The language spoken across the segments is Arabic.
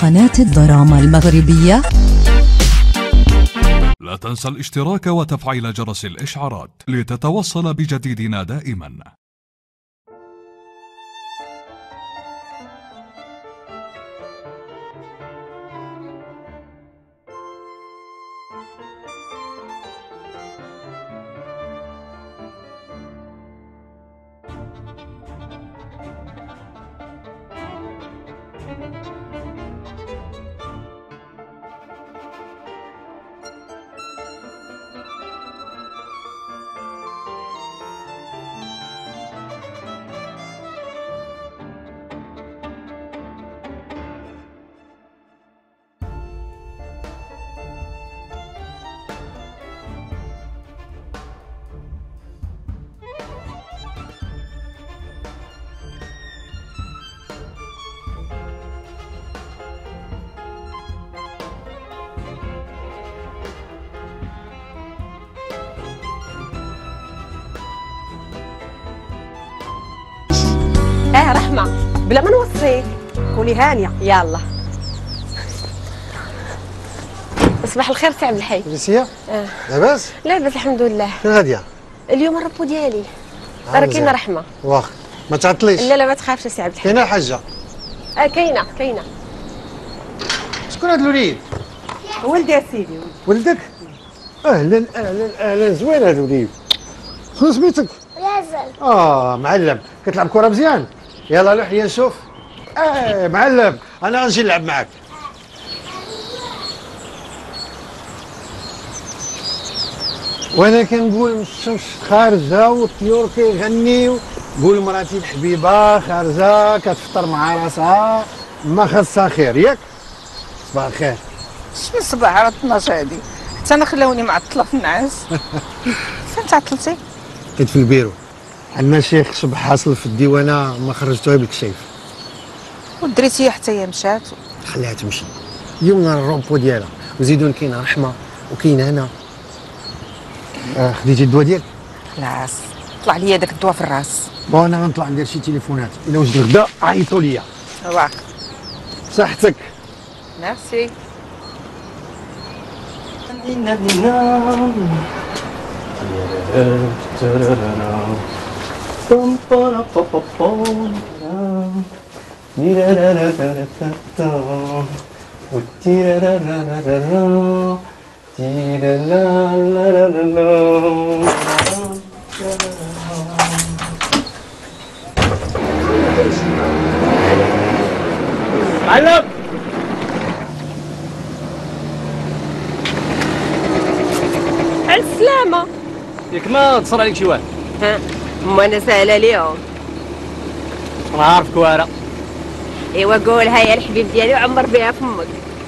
قناة الدراما المغربية. لا تنسى الاشتراك وتفعيل جرس الإشعارات لتتوصل بجديدنا دائما. رحمة بلا ما نوصيك كوني هانية. يلا. صباح الخير سي عبد الحي. جلسية؟ لاباس؟ لاباس الحمد لله. فين غادية؟ اليوم الربو ديالي. راه كاينة رحمة. واخا ما تعطليش. لا ما تخافش سي عبد الحي. كاينة الحاجة؟ كاينة. شكون هاد الوليد؟ ولدي سيدي. ولدك؟ اهلا اهلا اهلا، زوين هاد الوليد. شنو سميتك؟ ياسر. معلم، كتلعب كرة مزيان؟ يلا لوح لي نشوف. معلم، انا غنجي نلعب معاك. وانا كنقول الشمس خارجه والطيور كيغنيو، قول مراتي الحبيبه خارجه كتفطر مع راسها، ما خاصها خير ياك؟ صباح الخير. شنو الصباح على 12 هادي؟ حتى انا خلاوني معطله في النعاس. فين تعطلتي؟ كنت في البيرو، عندنا شي خشب حاصل في الديوانه ما خرجتوها بالكشيف. ودريتي حتى هي مشات؟ خليها تمشي. اليوم نهار الرومبو ديالها، وزيدون كاينه رحمه وكاينه انا. خديتي الدواء ديالك؟ خلاص طلع لي داك الدواء في الراس. بون انا غنطلع ندير شي تليفونات، الا وجد الغدا عيطوا ليا. واك صحتك. ميرسي. معلم على السلامة. ياك ما تصر عليك شي واحد. وانا ساهلة ليهم. انا عارفك وارا. ايوا قولها يا الحبيب ديالي وعمر بها فمك.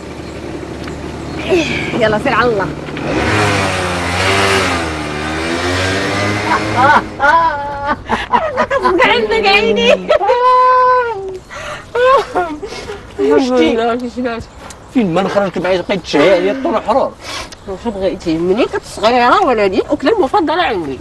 يلا سير على الله. عندك عيني. شتي فين ما نخرجك بعيد بقيت تشهي عليا طول الحرور. واش بغيتي مني كتصغيره ولا دي الاكله المفضله عندي.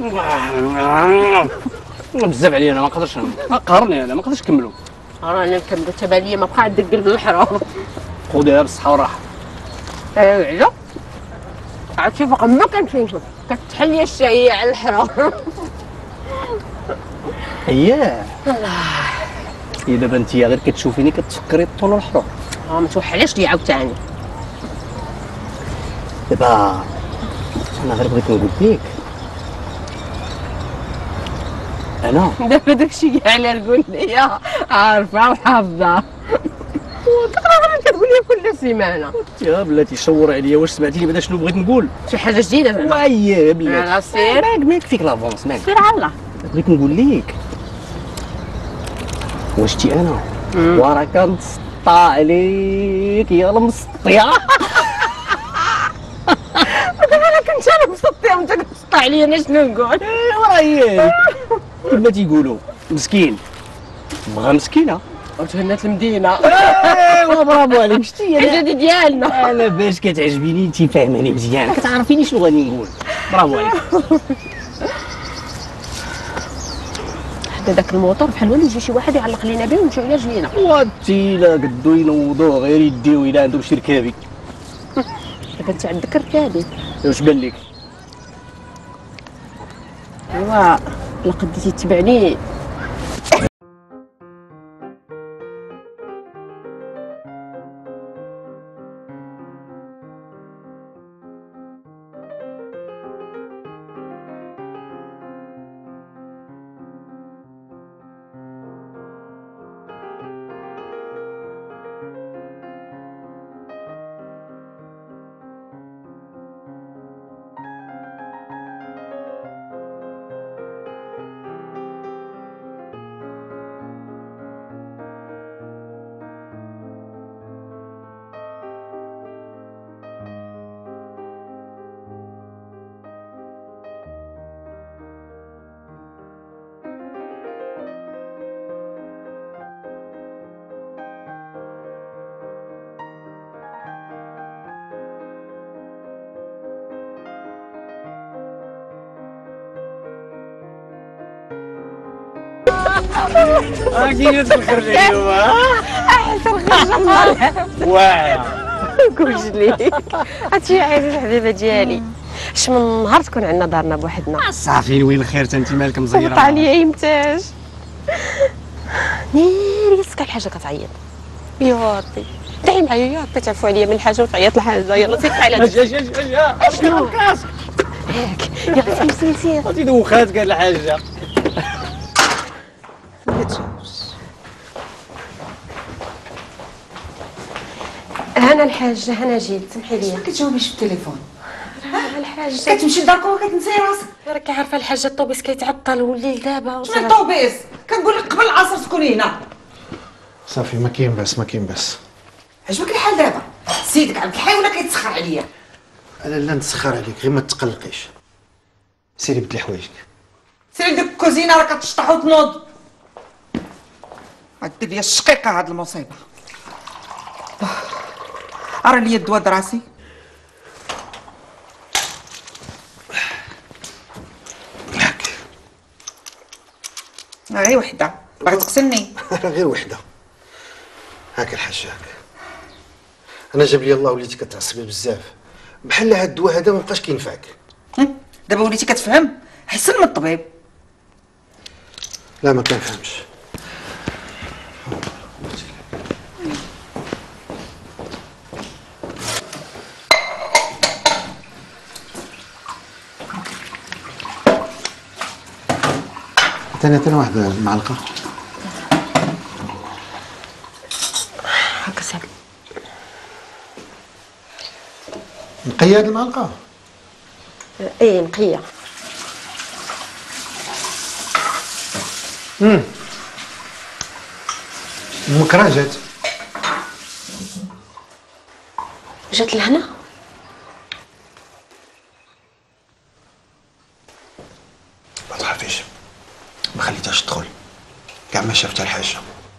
بزاف عليا انا ما نقدرش، قهرني انا ما نقدرش نكملو. رانا نكملو تبع ليا ما بقى عندك قلب الحرور. خذيها بالصحه والراحه. عجب عرفتي فوق ما كنشوفك كتحل لي الشهيه على الحرور. اييه هي دابا انت غير كتشوفيني كتفكري طول الحرور. ما توحلش لي عاوتاني. دابا انا غير بغيت نقول لك انا دابا داكشي كاع اللي تقول لي عارفه وحافظه. وتقرا كتقول لي كل سيمانه. يا بلاتي شور عليا، واش سمعتيني بعدا شنو بغيت نقول؟ شي حاجه جديده زعما. ويا بلاتي سير ما يكفيك لافونس مالك. سير على الله. بغيت نقول لك واش تي انا وراه كنتسطى عليك يا المسطيه. انا كنت انا مسطيه وانت كتسطى عليا، انا شنو نقول؟ وراه هي كما تيقولوا مسكين بغا مسكينه وتهنات المدينه. ايوا برافو عليك. شتي الحاجه ديالنا انا باش كتعجبيني انت فاهماني مزيان، كتعرفيني شنو غادي نقول. برافو عليك. حدا داك الموطور بحال هو اللي يجي شي واحد يعلق لينا به ونمشيو على رجلينا. وانتي لا قدو ينوضوه غير يديو الى عندهم شي ركابي. دابا انت عندك ركابي. واش بان لك؟ ايوا الا قديتي تبعني. كاين الخرجه اليوم احسن خرجه واعره. كلشي ليك هادشي عزيز حبيبه ديالي. اش من نهار تكون عندنا دارنا بوحدنا. صافي وين الخير انت مالك مزيره؟ هبط عليا يمتاج نيري يسكا الحاجه كتعيط. يا ربي دعي معايا يا ربي تعفو عليا من الحاجه وتعيط الحاجه. يلا سير على شنو ياك يلا سير غادي دوخات قال الحاجه. هنا الحاجه هنا جيت سمحي لي. ما كتجاوبيش في التليفون؟ الحاجه كتمشي لداركم وكتنسي راسك. راكي عارفه الحاجه الطوبيس كيتعطل والليل دابا. شنو الطوبيس؟ كنقول لك قبل العصر تكوني هنا. صافي ما كاين باس ما كاين باس. عجبك الحال دابا؟ سيدك عبد الحي ولا كيتسخر عليا؟ انا لا نتسخر عليك غير ما تقلقيش. سيري بدلي حوايجك. سيري ديك الكوزينه راه كتشطح وتنوض. غدير ليا الشقيقه هاد المصيبه. ارى ليا الدواء دراسي. ياك غير وحده باغي تقتلني. غير وحده. هاك الحاج هاك. انا جاب لي الله وليتي كتعصبي بزاف بحال هاد الدواء هذا ما بقاش كينفعك. دابا وليتي كتفهم حسن من الطبيب. لا ما كنفهمش. ثاني واحدة المعلقة. هاكا صافي. نقية هاد المعلقة. ايه نقيه. المكرة جات. جات لهنا. ما تخافيش ما خليتهاش تدخل كاع ما شافتها الحاجة.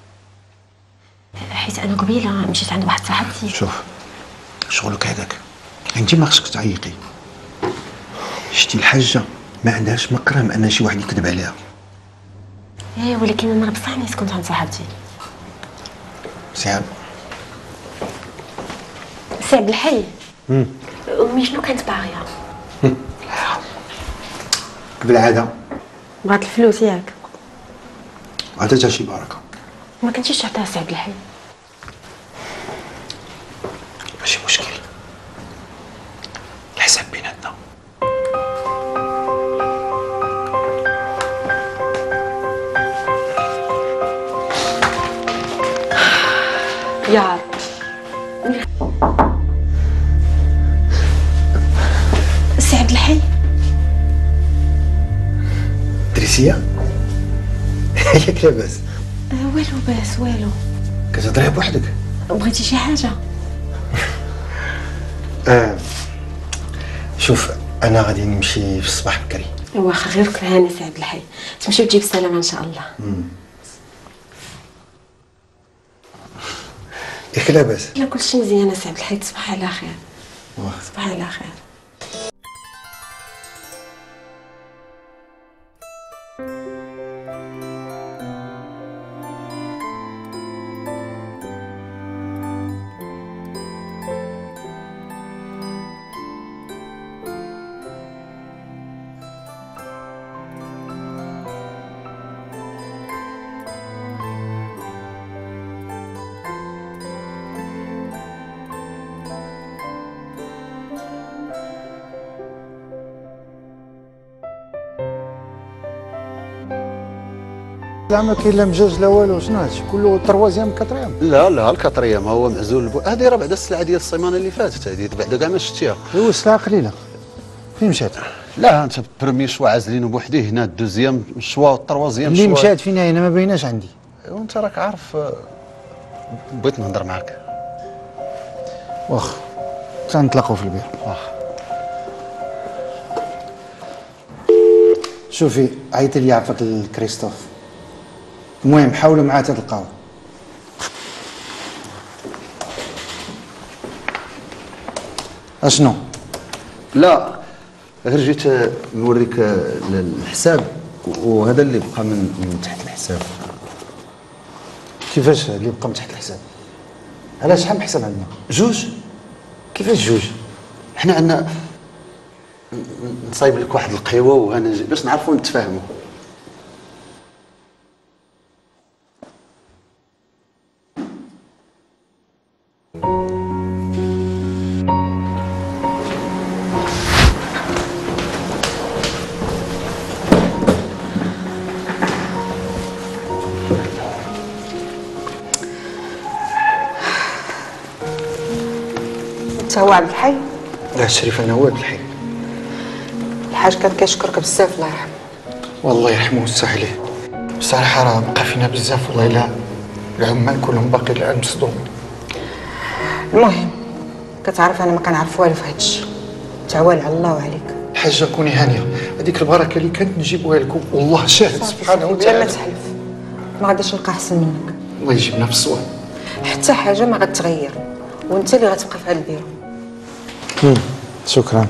حيت انا قبيله مشيت عند واحد صاحبتي. شوف شغلك هذاك انت ما خصك تعيقي. شتي الحاجة ما عندهاش مكرم ان شي واحد يكذب عليها. ايه ولكن انا بصح نيت كنت عند صاحبتي. مزيان. سي عبد الحي. امي شنو كانت باغيه؟ بالعادة بغات الفلوس ياك. عطيتها شي بركة. ما كنتيش تعطيها سي عبد الحي. ماشي مشكل الحساب بيناتنا. يا سي عبد الحي. دريسية ياك لاباس؟ والو باس والو. كتهضري بوحدك؟ بغيتي شي حاجه؟ شوف انا غادي نمشي في الصباح بكري. واخا غير كرهاني سي عبد الحي. تمشي وتجيب السلامه ان شاء الله. ياك لاباس؟ لا كلشي مزيان سي عبد الحي. تصبح على خير. صباح على خير. زعما كاين لا مجاج لا والو، شنو هادشي كله تروازيام كاتريام؟ لا الكاتريام هو معزول هذه راه بعدا السلعه ديال السيمانه اللي فاتت، هذه بعدا كاع ما شفتيها. ايوا السلعه قليله فين مشات؟ لا انت بروميي شوا عازلينه بوحديه، هنا الدوزيام شوا والتروازيام اللي مشات فين هنا ما بايناش عندي. وانت راك عارف بغيت نهضر معاك. واخا تنتلاقاو في البير. واخا شوفي عيطي لي عفاك الكريستوف، المهم حاولوا معاه تلقاوه. اشنو؟ لا غير جيت نوريك الحساب، وهذا اللي بقى من تحت الحساب. كيفاش اللي بقى من تحت الحساب؟ على شحال من حساب عندنا؟ جوج. كيفاش جوج؟ حنا عندنا نصايب لك واحد القهوه وانا باش نعرفوا نتفاهموا. انت هو عبد الحي؟ لا الشريف انا هو عبد الحي. الحاج كان كيشكرك بزاف الله يرحمه. والله يرحمه ويوسع عليه. بصراحه راه بقى فينا بزاف والله، الا العمال كلهم باقي الان مصدومين. المهم كتعرف انا ما كنعرف والو في هادشي، تعوال على الله وعليك. الحاجه كوني هانيه، هذيك البركه اللي كانت نجيبوها لكم والله شاهد سبحانه بلا وتعالى. ما تحلف ما غاديش نلقى احسن منك. الله يجيبنا في الصواب. حتى حاجه ما غتغير وانت اللي غتبقى في هذا البيرو. شكرا.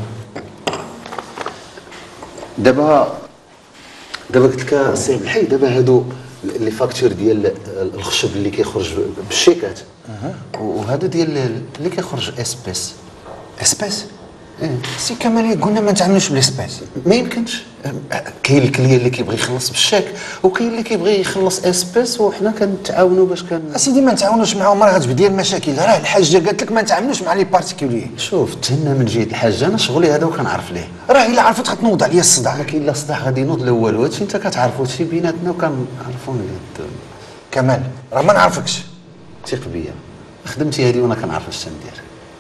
دابا قلت لك السي عبد الحي، دابا هادو لي فاكتور ديال الخشب اللي كيخرج بالشيكات، وهادو ديال اللي كيخرج اسبيس. اسباس؟ سي كمال قلنا ما نتعاملوش بالاسباس. ما يمكنش، كاين الكليه اللي كيبغي يخلص بالشيك وكاين اللي كيبغي يخلص اسبيس، وحنا كنتعاونوا باش اسيدي ما نتعاونوش معاهم، راه غتبدي المشاكل. راه الحاجه قالت لك ما نتعاملوش مع لي بارتيكولي. شوف تهنا من جهه الحاجه، انا شغلي هذا وكنعرف ليه. راه الا عرفت غتنوض عليا الصداع. ما كاين لا صداع غادي ينوض الاول، وهادشي انت كتعرفوا هادشي بيناتنا وكنعرفوا. كمال راه ما نعرفكش. ثق بيا، خدمتي هذه وانا كنعرف اش ندير.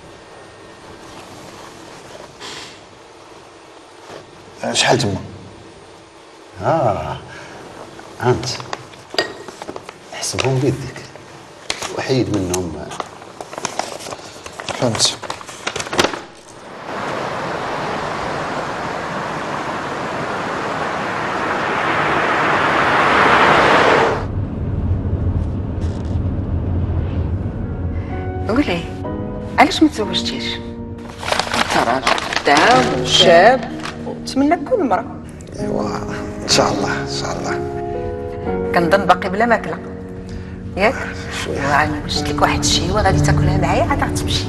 شحال تما؟ انت حسبهم بيدك وحيد منهم. فهمت. قولي علاش ما تزوجتيش؟ انت راجل خدام وشاب ونتمنى كل مرة. ايوا ان شاء الله ان شاء الله. كنظن باقي بلا ماكله ياك؟ راني وجدت لك واحد الشيء وغادي تاكلها معايا عاد غتمشي.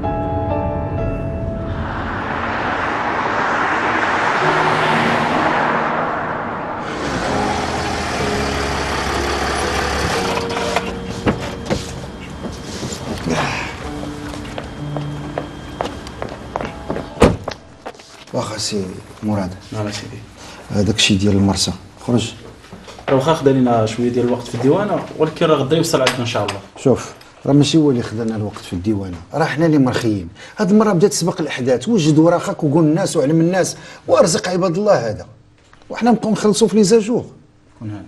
واخا سي مراد، نعم سيدي. هذاك الشيء ديال المرسى خرج. راه واخا خدا لينا شويه ديال الوقت في الديوانه، ولكن راه غدا يوصل عندنا ان شاء الله. شوف راه ماشي هو اللي خدانا الوقت في الديوانه، راه حنا اللي مرخيين. هاد المره بدات تسبق الاحداث. وجد وراخك وقول الناس وعلم الناس وارزق عباد الله هذا، وحنا نبقاو نخلصوا في لي زاجور. كون هاني.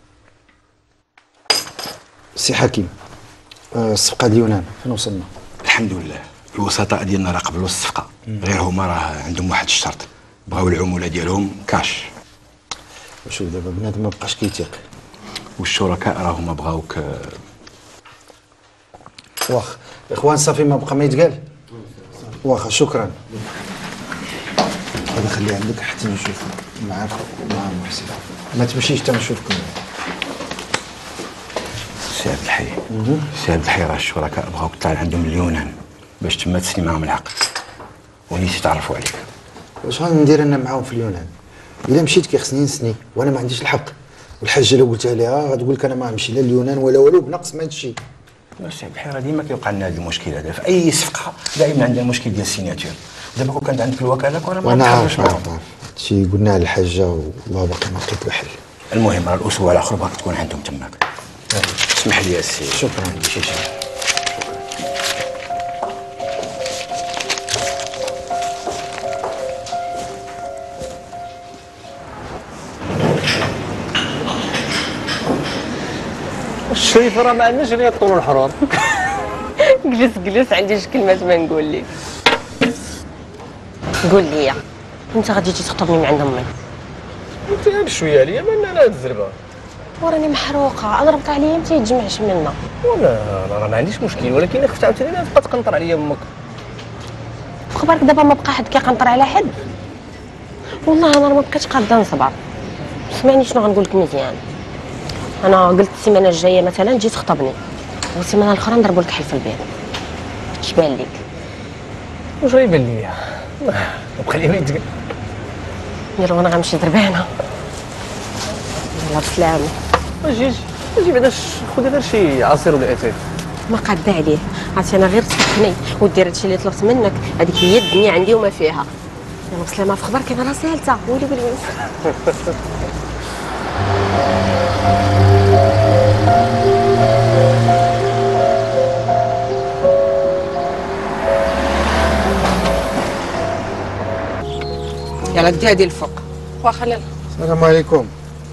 سي حكيم، الصفقه ديال اليونان فين وصلنا؟ الحمد لله الوسطاء ديالنا راه قبلوا الصفقه، غير هما راه عندهم واحد الشرط، بغاو العموله ديالهم كاش. وشوف دابا بنادم ما بقاش كيتيق، والشركاء راه هما بغاوك. واخا اخوان صافي ما بقى ما يتقال. واخا شكرا. هذا خليه عندك حتى نشوف معاك ومع محسن، ما تمشيش حتى نشوفكم. سي عبد الحي، سي عبد الحي راه الشركاء بغاوك تعال عندهم اليونان باش تما تسني معاهم العقد ونيتي يتعرفوا عليك. واش غندير انا معاهم في اليونان؟ الا مشيت كيخصني نسني وانا ما عنديش الحق، والحاجه لو قلتها لها غتقول لك انا ما نمشي لا اليونان ولا والو بنقص ما هادشي. سي عبد الحي راه ديما كيوقع لنا هذا المشكل هذا في اي صفقه، دائما عندنا المشكل ديال السيناتور. دابا كون كانت عندك الوكاله كون ما وانا نتحرش عارف معاهم. هادشي قلنا للحاجه والله باقي ما لقيت له حل. المهم راه الاسبوع الاخر باغي تكون عندهم تماك. اسمح لي يا سي. شكرا. شي الشريف راه ما عندناش غير طول الحرور. جلس عندي شي كلمات ما نقول لك. قول لي انت غادي تجي تخطبني من عند امي؟ انت بشويه عليا من انا هاد الزربه وراني محروقه، انا ربط عليا ما تيتجمعش منا. وانا راه ما عنديش مشكل، ولكن خفت عاوتاني تبقى تقنطر عليا امك. خبرك دابا ما بقى حد كيقنطر على حد. والله انا ما بقيتش قاده نصبر. سمعني شنو غنقول لك مزيان، انا قلت السيمانه الجايه مثلا تجي تخطبني، والسيمانه الاخرى نضربوا لك حل في البيت. اش بان لك؟ واش غيبان ليا؟ بقى لي ما يتقال. يلا انا غنمشي دربانه. يلا بسلامه. اجي بعدا خذي غير شي عصير ولا اتاي. ما قاده عليه، عرفتي انا غير تسخني ودير هادشي اللي طلبت منك، هذيك هي الدنيا عندي وما فيها. يلا بسلامه. في خبرك انا سالته ولي بالويس. يلا دي هادي الفوق. واخا لاله. السلام عليكم.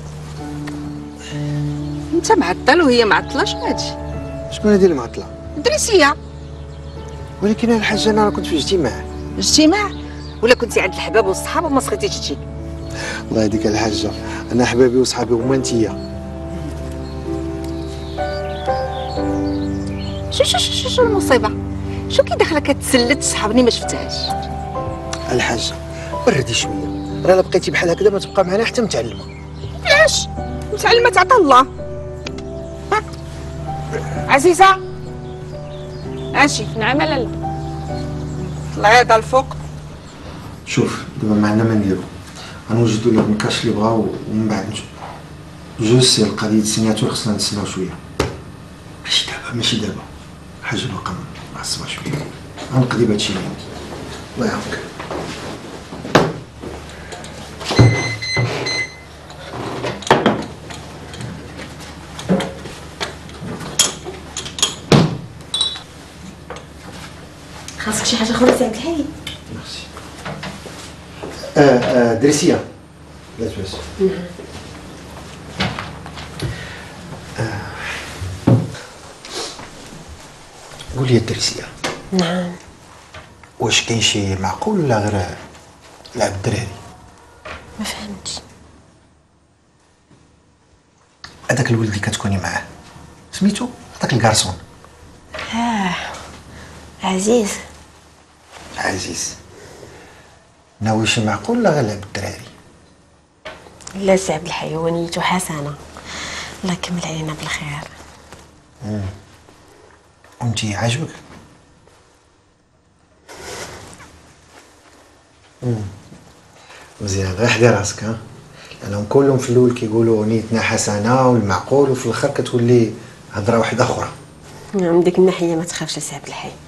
انت معطل وهي معطله، شنو هادشي؟ شكون هادي المعطله؟ دريسيه. ولكن الحاجه انا كنت في اجتماع. اجتماع ولا كنتي عند الحباب والصحاب وما سخيتيش تجي؟ الله يهديك الحاجه، انا حبابي وصحابي هما انتيا. شو المصيبه؟ شو كي داخله كتسلت صحابني ما شفتهاش؟ الحاجه بردي شويه، راه الا بقيتي بحال هكذا ما تبقى معنا حتى متعلمه. علاش؟ متعلمه تعطى الله. ها عزيزه ماشي. نعم لاله. طلعي هذا الفوق. شوف دابا ما عندنا ما نديرو، غنوجدوا لك الكاش اللي بغاو ومن بعد جوج سي القضيه السيناتور خصنا نتسناو شويه. ماشي دابا حاجه الوقت معصبه شويه، غنقضي بهادشي اللي عندي. الله يعاونك. خاصك شي حاجه اخرى سي عبد الحي؟ ميرسي. دريسيه لا تباس. قولي يا دريسيه. نعم. واش كاين شي معقول ولا غير لعب الدراري؟ ما فهمتش. هذاك الولد اللي كتكوني معاه سميتو هذاك الكارسون. عزيز. عزيز ناوي شي معقول ولا غير لعب الدراري؟ لا سي عبد الحي، هو نيته حسنه، الله يكمل علينا بالخير. وانتي عاجبك؟ مزيان، غير حدي راسك ها، لانهم كلهم في الاول كيقولوا نيتنا حسنه والمعقول، وفي الاخر كتولي هضره واحده اخرى. من ديك الناحيه ما تخافش سي عبد الحي.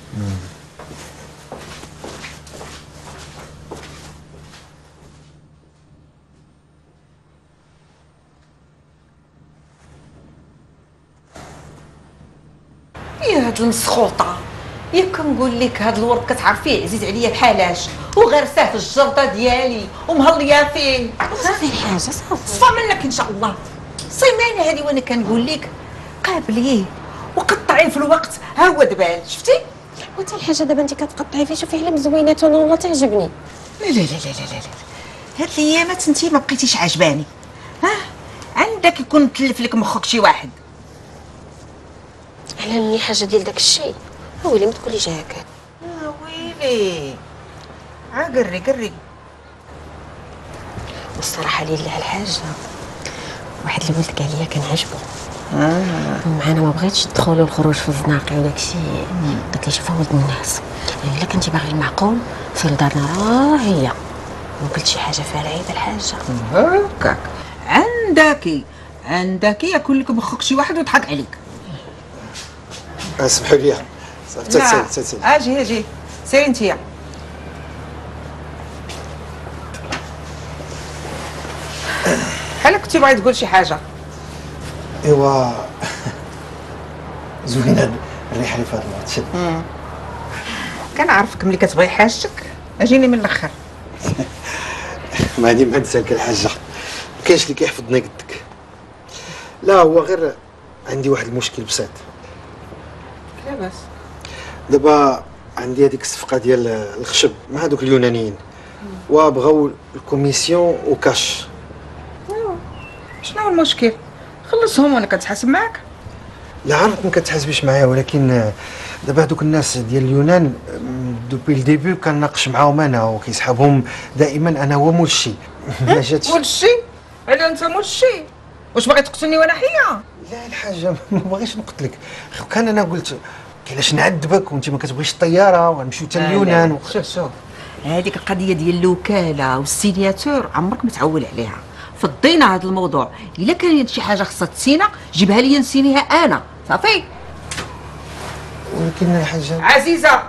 يا هاد المسخوطه، ياك كنقول لك هاد الورد كتعرفيه عزيز عليا بحالاش، وغير ساه في الجرده ديالي ومهليه فيه. صافي الحاجه صافي. صفى منك ان شاء الله. سيمانه هادي وانا كنقول لك قابليه وقطعيه في الوقت، ها هو دبال شفتي. وانت الحاجه دابا انت كتقطعي فيه، شوفي على مزوينات وانا والله تعجبني. لا لا لا لا لا لا، هاد الايامات انت ما بقيتيش عجباني. ها عندك يكون متلف لك مخك شي واحد. على مني حاجه ديال داك الشيء، ويلي ما تقوليش هكا. يا ويلي قري. والصراحه لله الحاجه، واحد الولد قال لي كان عجبو. معنا ما بغيتش الدخول والخروج في الزناقي وداك الشيء. قلت لي شوف ولد الناس، الا كنتي باغي المعقول سير لدارنا راه هي. ما قلت شي حاجه فيها العيد الحاجه. هكاك عندك ياكل لك مخك شي واحد ويضحك عليك. اسمحوا لي صافي اجي سيري انتيا. بحال كنتي باغي تقول شي حاجه. ايوا زوينه الريحه في هذا الوقت. شد كنعرفك ملي كتبغي حاجتك اجيني من الاخر. ما هادي ما نسالك الحاجه، ما كاينش اللي كيحفظني قدك. لا هو غير عندي واحد المشكل بسيط. لاباس. دابا عندي هذيك الصفقه ديال الخشب مع هذوك اليونانيين وبغاو الكوميسيون وكاش. ايوا شنو هو المشكل؟ خلصهم وانا كنتحاسب معاك. لا عارف ما كتحاسبيش معايا، ولكن دابا هذوك الناس ديال اليونان دوبي الديبي كنناقش معاهم انا وكيسحبهم دائما انا هو مول الشي. ما جاتش مول الشي؟ على انت مول الشي؟ واش باغي تقتلني وانا حيه؟ لا الحاجه ما باغيش نقتلك، كان انا قلت علاش نعذبك وانت ما كتبغيش الطياره ونمشيو حتى اليونان. شوف هذيك القضيه ديال الوكاله والسينياتور عمرك ما تعول عليها. فضينا هذا الموضوع، الا كاين شي حاجه خصها تسينا جيبها لي نسينيها انا صافي. ولكن الحاجه عزيزه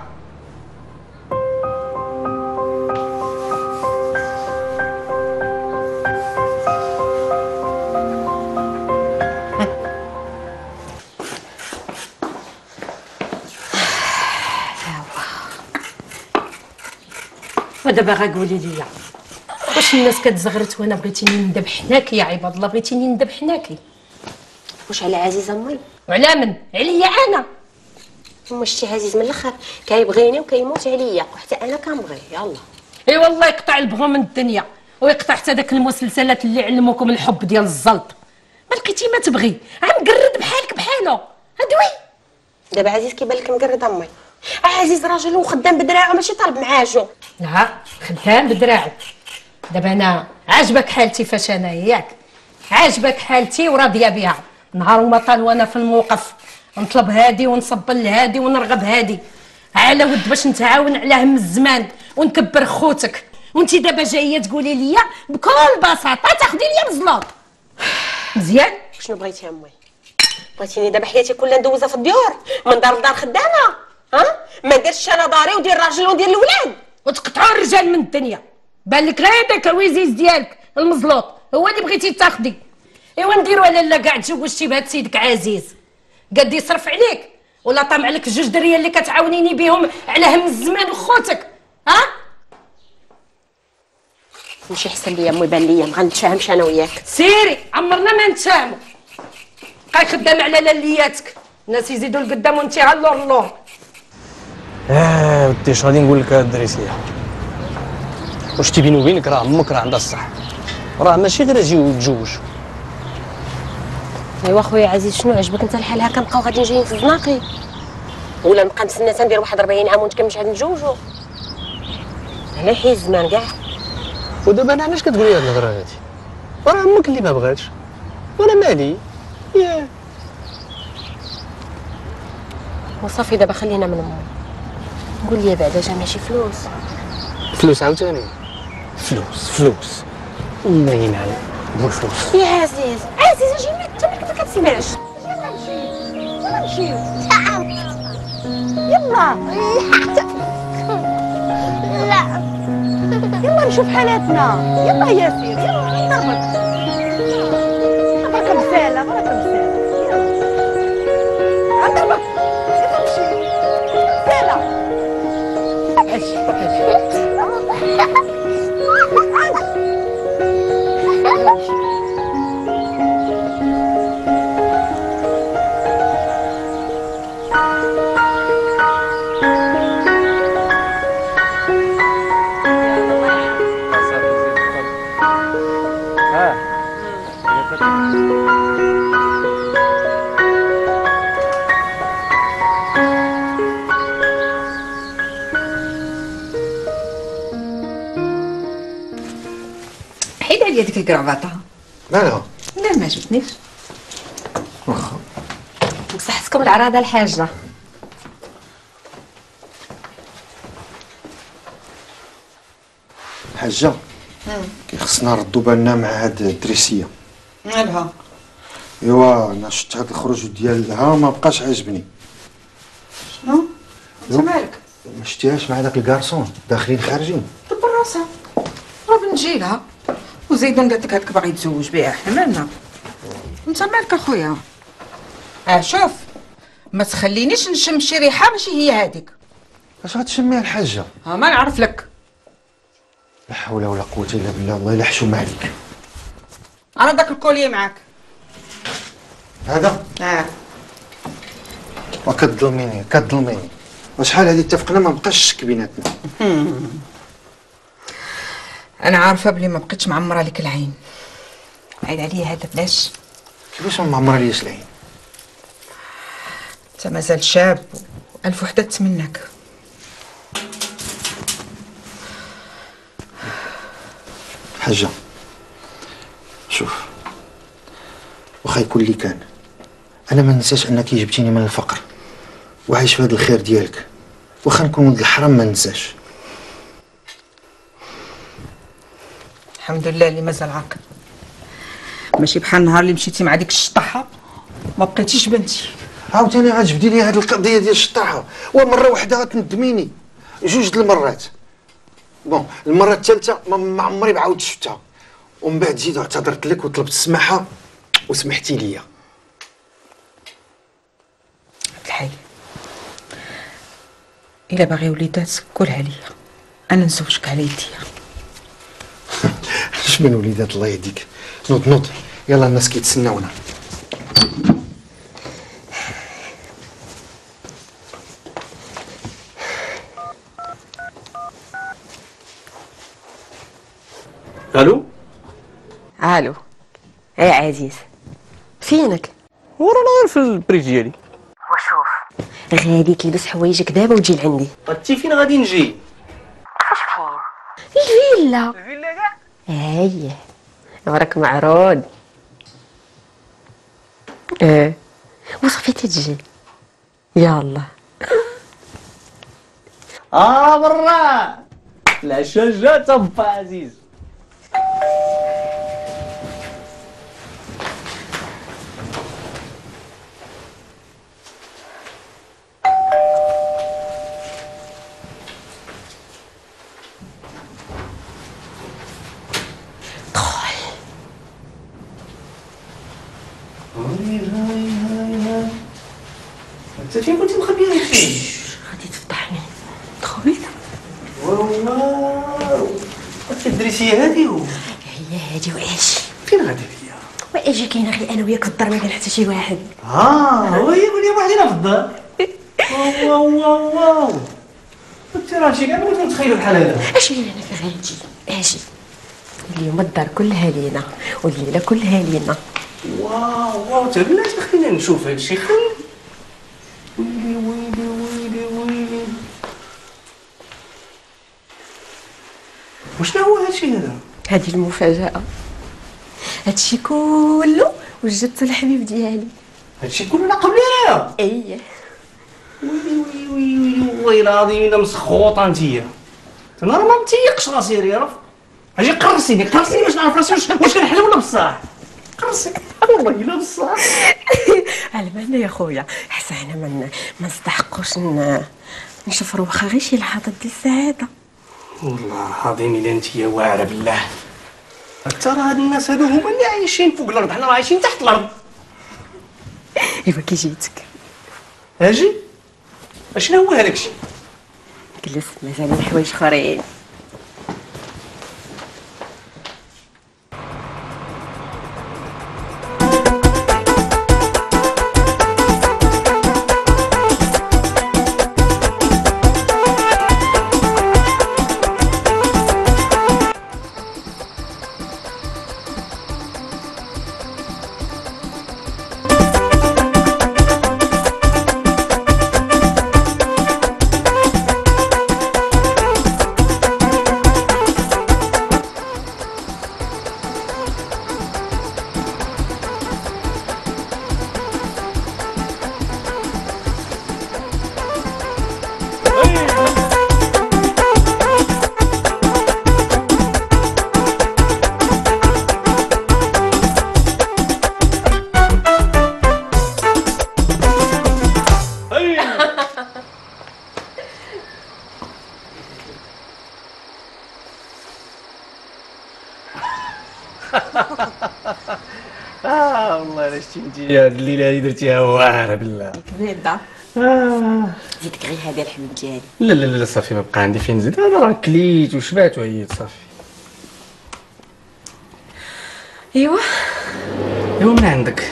ودابا غاقولي لي واش الناس كتزغرت وانا بغيتيني ندب حناكي يا عباد الله؟ بغيتيني ندب حناكي واش على عزيزه امي؟ وعلى من؟ عليا انا. واش شي عزيز من الاخر كيبغيني وكيموت عليا وحتى انا كنبغيه. يلا اي والله يقطع البغو من الدنيا ويقطع حتى داك المسلسلات اللي علموكم الحب ديال الزلط. ما لقيتي ما تبغي مقرد بحالك بحالو. هدوي دابا عزيز كيبان لك مقرد امي. عزيز راجل وخدام بدراعو ماشي طالب معاجو. لا خدام بدراعو. دابا انا عاجبك حالتي فاش انا ياك عاجبك حالتي وراضيه بها. نهار وما طال وانا في الموقف نطلب هادي ونصبل لهادي ونرغب هادي على ود باش نتعاون على هم الزمان ونكبر خوتك، وانت دابا جايه تقولي لي بكل بساطه تاخدي لي مزلوط. مزيان شنو بغيتي امي؟ بغيتيني دابا حياتي كلها ندوزها في الديور من دار لدار خدامه؟ ها ما درتش انا داري ودير راجل ودير الاولاد وتقطعوا الرجال من الدنيا. بان لك غير داك الويزيز ديالك المزلوط هو اللي بغيتي تاخدي. ايوا نديروا على لا كاع تزوجتي بهاد سيدك عزيز قد يصرف عليك ولا طامع لك الجوج دريه اللي كتعاونيني بهم على هم الزمان وخوتك. ها ماشي حسن ليا امي بان ليا ما غنتفاهمش انا وياك. سيري عمرنا ما نتفاهموا. بقاي خدام على لالياتك الناس يزيدوا لقدام وانت غالور اللور. ودي اش غادي نقول لك الدري سيدي، واش تي بيني وبينك راه امك راه عندها الصح، راه ماشي غير اجي وتزوج. ايوا خويا عزيز شنو عجبك انت الحال هكا نبقاو غاديين جايين في الزناقي ولا نبقى نتسنى تندير واحد 40 عام ونتكمل عاد نتزوجوا؟ على حي الزمان كاع. ودابا انا علاش كتقولي هاد الهضره هادي؟ راه امك اللي ما بغاتش وانا مالي. ياه وصافي دابا خلينا من امي. قول لي بعدا جا ماشي فلوس؟ فلوس عاوتاني؟ فلوس الله ينعم قول فلوس. يا عزيز عزيز اجي انت ما كتسمعش. يلا نمشيو يلا لا يلا نشوف حالاتنا. يلا ياسير يلا نضربك راك مسالة راك مسالة. يلا نضربك يلا نمشي مسالة. حيد عليا ديك الكرافطه. لا ما عجبتنيش. واخا بصحتكم العراضه الحاجه. حاجه خصنا نردوا بالنا مع هاد الدريسيه. مالها؟ ايوا انا شفت هاد الخروج ديالها ما بقاش عاجبني. شنو؟ انت مالك؟ ما شفتيهاش مع داك الكارسون داخلين خارجين؟ دبر راسها راه بنت جيلها وزيدون قالت لك هاك باغي يتزوج بها، احنا مالنا؟ انت مالك اخويا؟ شوف ما تخلينيش نشم شي ريحه ماشي هي هذيك. اش غتشميها الحاجه؟ ما نعرف لك. لا حول ولا قوه الا بالله، الله يلا حشوم عليك. انا داك الكوليه معاك هذا؟ وكتظلميني كتظلميني، وشحال هادي اتفقنا ما بقاش الشك بيناتنا. انا عارفه بلي ما بقيتش معمره لك العين. عيد عليا هذا بلاش. كيفاش ما معمره ليش العين؟ انت مازال شاب والف وحده تمناك. حاجه شوف، واخا يكون اللي كان، انا ما ننساش انك جبتيني من الفقر وعايش في هذا الخير ديالك، واخا نكون ولد الحرام ما ننساش. الحمد لله اللي مازال عاقل، ماشي بحال النهار اللي مشيتي مع ديك الشطاحه ما بقيتيش بنتي. عاوتاني غتجبدي لي هذه القضيه ديال الشطاحه، ومره واحده غتندميني، جوج د المرات. بون المره الثالثه ما عمري ما عاودت شفتها، ومن بعد زيد اعتذرت لك وطلبت السماحه وسمحتي لي. عبد الحي الا باغي وليدات قولها لي، انا نزوجك على يديا. اش من وليدات الله يهديك. نوض نوض يلا، الناس كيتسناونا. الو الو يا عزيز، فينك؟ ورانا غير في البريك ديالي. وشوف غادي تلبس حوايجك دابا وتجي لعندي. انت فين غادي نجي؟ كيفاش فين؟ الفيلا. الفيلا كاع؟ اييه وراك معروض. وصافي تجي يلا. برا العشاء جات با عزيز. انت فين كنتي مخبيه هادشي؟ غادي تفضحني. دخل. واو الدريسيه هادي هي هادي واش؟ فين غادي هي؟ واجي كاينه غير انا وياك في الدار، ما كان حتى شي واحد. وهي كل وحدينا في الدار. واو انت راه كاع ما كنت متخيل بحال هذا. اش اللي انا في غادي اجي اليوم الدار كلها لينا والليله كلها لينا. واو تا بلاتي خلينا نشوف هادشي. خير ويلي ويلي ويلي ويلي، وشنو هو هادشي هذا؟ هذه المفاجأة. هادشي كله وجدته الحبيب ديالي. هادشي كله قبل انايا؟ ايه. ويلي ويلي ويلي والله العظيم الا مسخوطه انتيا. انا راه ما متيقش راسي يعرف. اجي قرصيني باش نعرف راسي واش كنحلم ولا بصح. قرصي والله الا بصح. على بالنا يا خويا، حتى حنا ما نستحقوش نشوفوا واخا غير شي لحظات ديال السعاده. والله العظيم الا انتيا واعره بالله. ترى هاد الناس هادو هما اللي عايشين فوق الارض، حنا راه عايشين تحت الارض. ايوا كي جيتك اجي اشنو هو هذاك الشيء؟ جلس، مازال حوايج اخرين. والله الا شتي انت هاد الليله هادي درتيها واعره بالله. كبير زيدك غير هذا الحمد ديالي. لا لا لا صافي ما بقى عندي فين نزيد، انا راه كليت وشبعت وعييت صافي. ايوا من عندك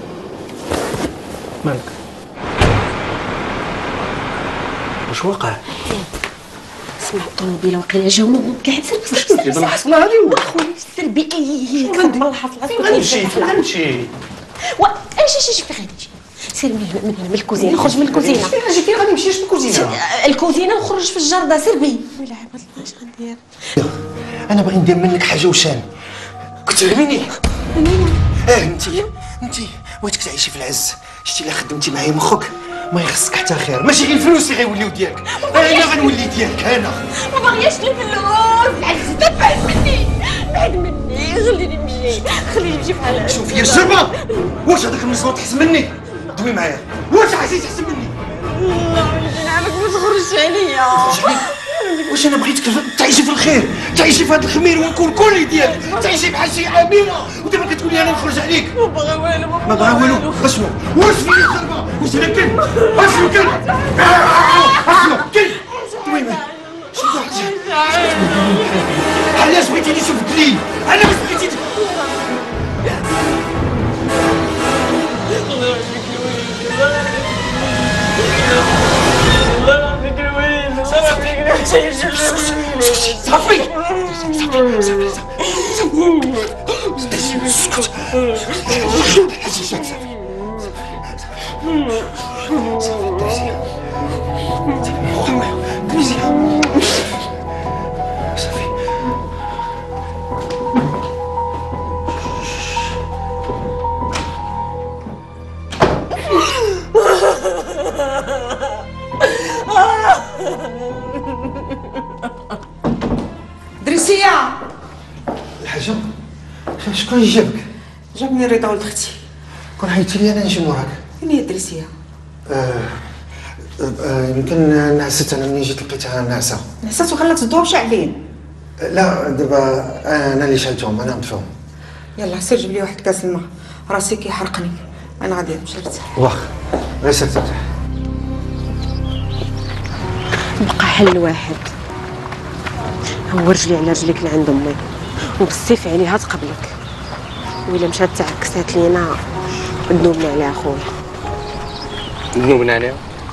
مالك؟ واش وقع؟ سمع الطوموبيله وقيله جاو نوض قاعد سير دابا الحصله هادي خويا سير بي هي كنت الحصله فين غنمشي فين غنمشي؟ اش فين غادي سير من هنا من الكوزينه، خرج من الكوزينه. فين غادي نمشي في الكوزينه؟ الكوزينه وخرج في الجرده سير بي. ويلي عباد الله اش غندير؟ انا باغي ندير منك حاجه وشان. كتعلميني انت بغيتك تعيشي في العز. شتي الا خدمتي معايا مخك ما يخصك حتى خير، ماشي غير الفلوس اللي غيوليو ديالك، انا غنولي ديالك انا. ما باغياش الفلوس، العز بعد مني خليني نمشي بحال هكا. شوفي يا الشربه، واش هذاك المزنوط احسن مني؟ دوي معايا، واش عزيز احسن مني؟ نعمك ما تخرجش عليا. واش انا بغيتك تعيشي في الخير، تعيشي في هذا الخمير ونكون كلي ديالك، تعيشي بحال شي اميره، ودابا كتقولي انا نخرج عليك. ما باغا والو ما باغا والو. اشنو؟ واش فيا الشربه؟ واش انا كاين؟ اشنو كاين؟ اشنو كاين؟ دوي معايا. علاش بغيتيني نشوف الدليل؟ علاش بغيتي صافي اسكت. دريسية الحاجه شكون اللي جابك؟ جابني رضا ولد اختي. كون عيطتي لي انا نجي موراك. فين هي دريسية؟ يمكن نعست. انا ملي جيت لقيتها ناعسه. نحسات وخلات الضوء شاعلين. لا دابا انا اللي شالتهم، انا نطفيهم. يلا سير جيب لي واحد كاس الماء، راسي كيحرقني. انا غادي نمشي نرتاح. واخا غير سير ترتاح. بقى حل واحد، هو رجلي على رجليك لعند امي وبالسيف عليها تقبلك، وإلا مشات تعكسات لينا ذنوبنا على خويا. ذنوبنا عليها؟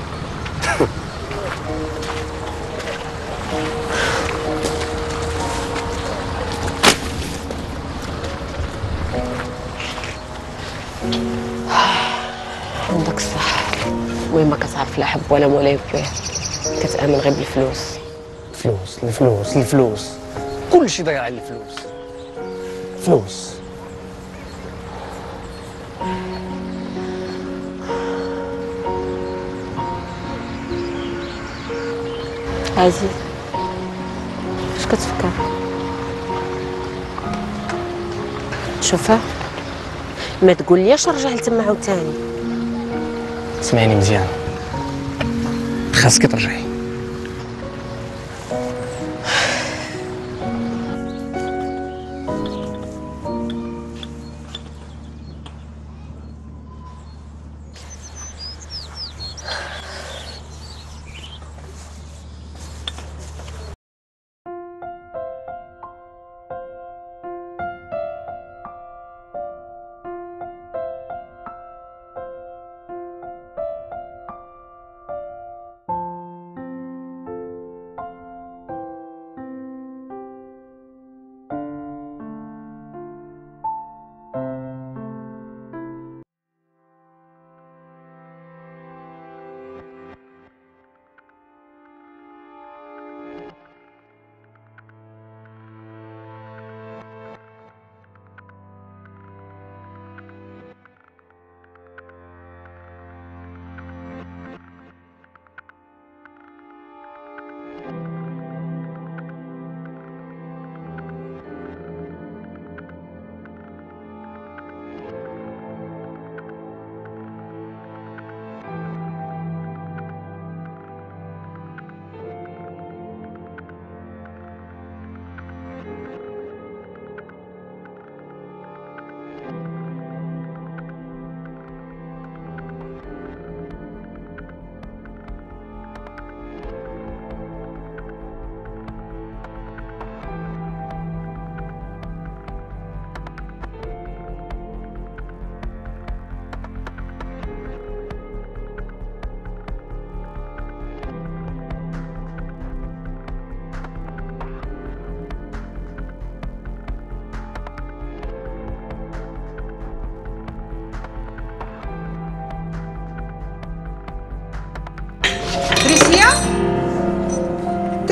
عندك الصح، المهم ما كتعرف لا حب ولا مولاي بيه، كتامن غير بالفلوس. الفلوس كلشي ضايع على الفلوس. عزيز اش كتفكر؟ شوفها ما تقوليش رجع لتما عاوتاني. اسمعيني مزيان، خاصك ترجعي.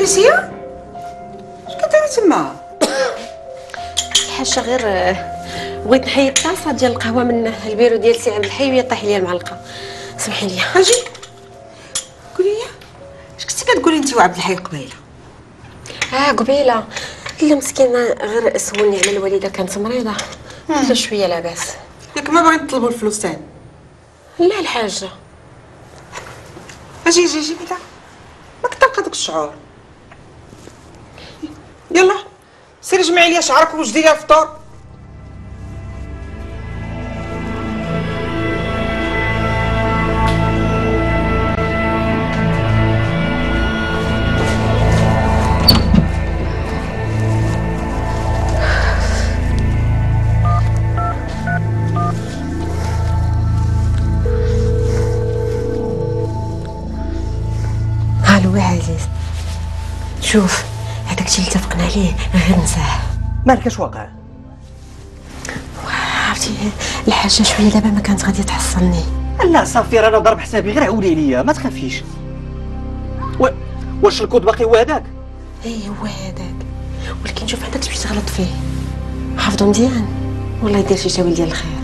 جلسيه اش كديري تما؟ الحاجه غير بغيت نحيد الطاسه ديال القهوه من البيرو ديال سي عبد الحي وهي طايح ليا المعلقه، سمحي لي. اجي قولي لي اش كنتي كتقولي انت وعبد الحي قبيله؟ قبيله لا مسكينه غير سولني على الوالده كانت مريضه، قلت شويه لاباس. ياك ما باغي نطلبوا الفلوس تاني؟ لا الحاجه اجي بعدا ما كتلقى داك الشعور. يلا سيري جمعي لي شعرك وجدي لي الفطور. الو عزيز، شوف هذاك الشيء اللي اتفقنا عليه غير نساه. مالك اش واقع؟ عرفتي الحاجه شويه دابا ما كانت غادي تحصلني. لا صافي انا ضرب حسابي، غير عولي عليا ما تخافيش. واش الكود باقي هو هذاك؟ ايه هو هذاك، ولكن شوف عندك باش تغلط فيه، حافظو مزيان والله يدير شي شاويل ديال الخير.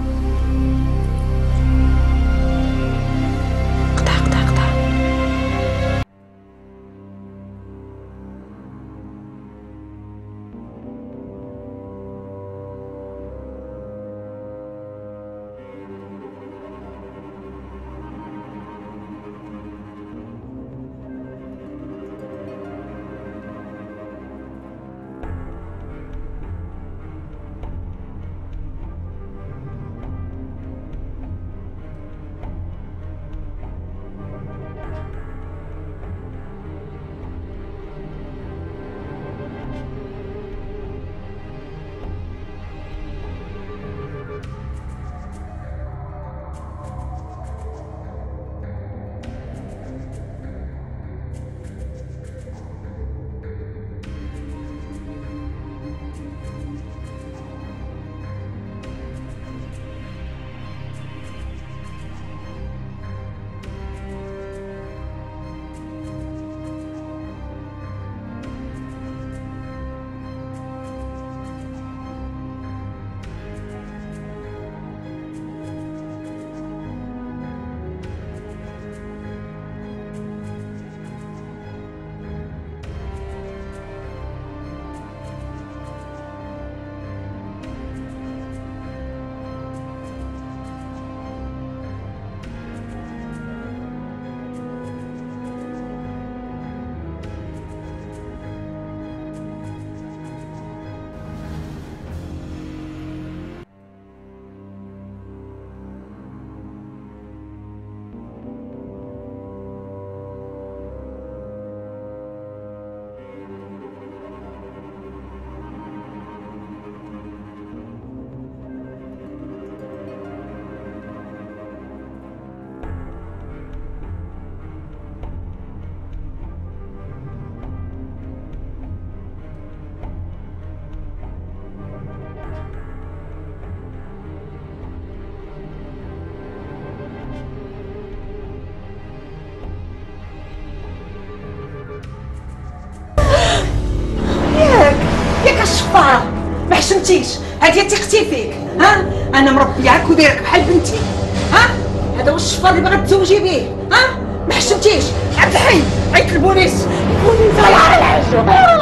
ما حشمتيش، هذه ثقتي فيك. ها انا مربياك ودايرك بحال بنتي. ها هذا هو الشفار اللي باغا تزوجي به. ها ما حشمتيش. عبد الحي عيط للبوليس. البوليس لا العجو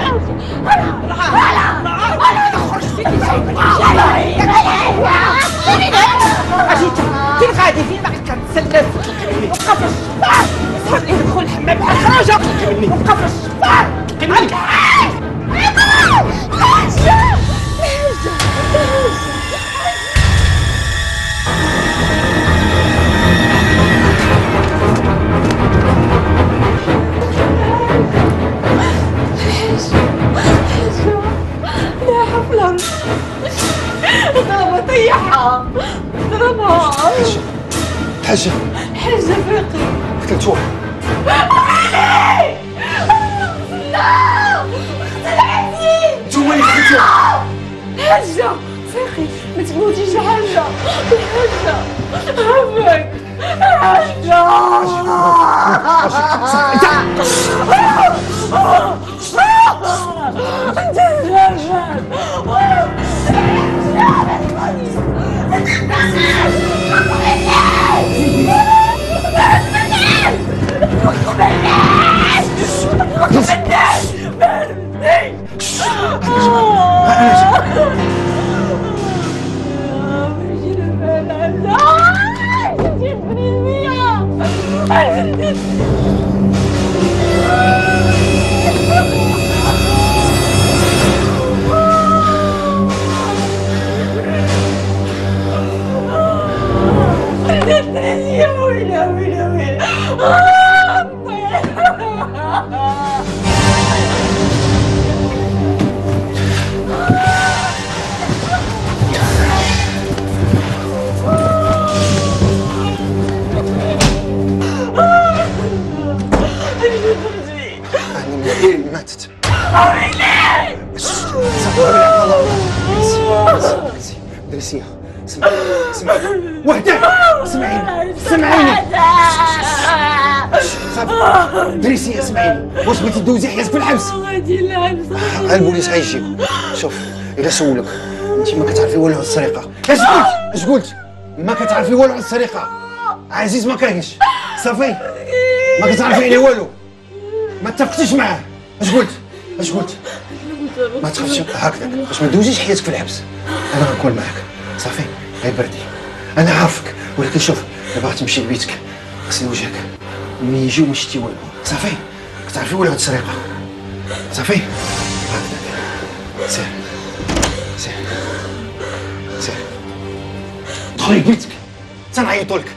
انا خرج فيك فين غادي فين باغي كتسلف؟ وقف الشفار يسحب لي يدخل الحمام بحال خرجه. وقف الشفار عبد الحي ضربها طيحها ضربها. حاجة حاجة فيقي قتلتوها. لا اختلعتي نتوما اللي قتلتوها. حاجة فيقي ما تموتيش حاجة. حاجة عافاك حاجة. ماتت. دريسية سمعيني وحدك، سمعيني صافي. دريسية سمعيني، واش بغيتي دوزي حياتك في الحبس؟ البوليس غيجيك. شوف إلا سولك انت ما كتعرفي والو على السرقة. اش قلت؟ ما كتعرفي والو على السرقة. عزيز ما كاينش صافي، ما كتعرفي عليه والو، ما اتفقتيش معاه. اش قلت؟ ما تخافش هكذا باش ما دوزيش حياتك في الحبس. انا غنكون معاك صافي، غير بردي. انا عارفك، ولكن شوف الا باغي تمشي لبيتك غسل وجهك، ملي يجيو ما شتي والو صافي. كتعرفي ولا هاد السرقه صافي. هكذا سير دخلي لبيتك تنعيطوا لك.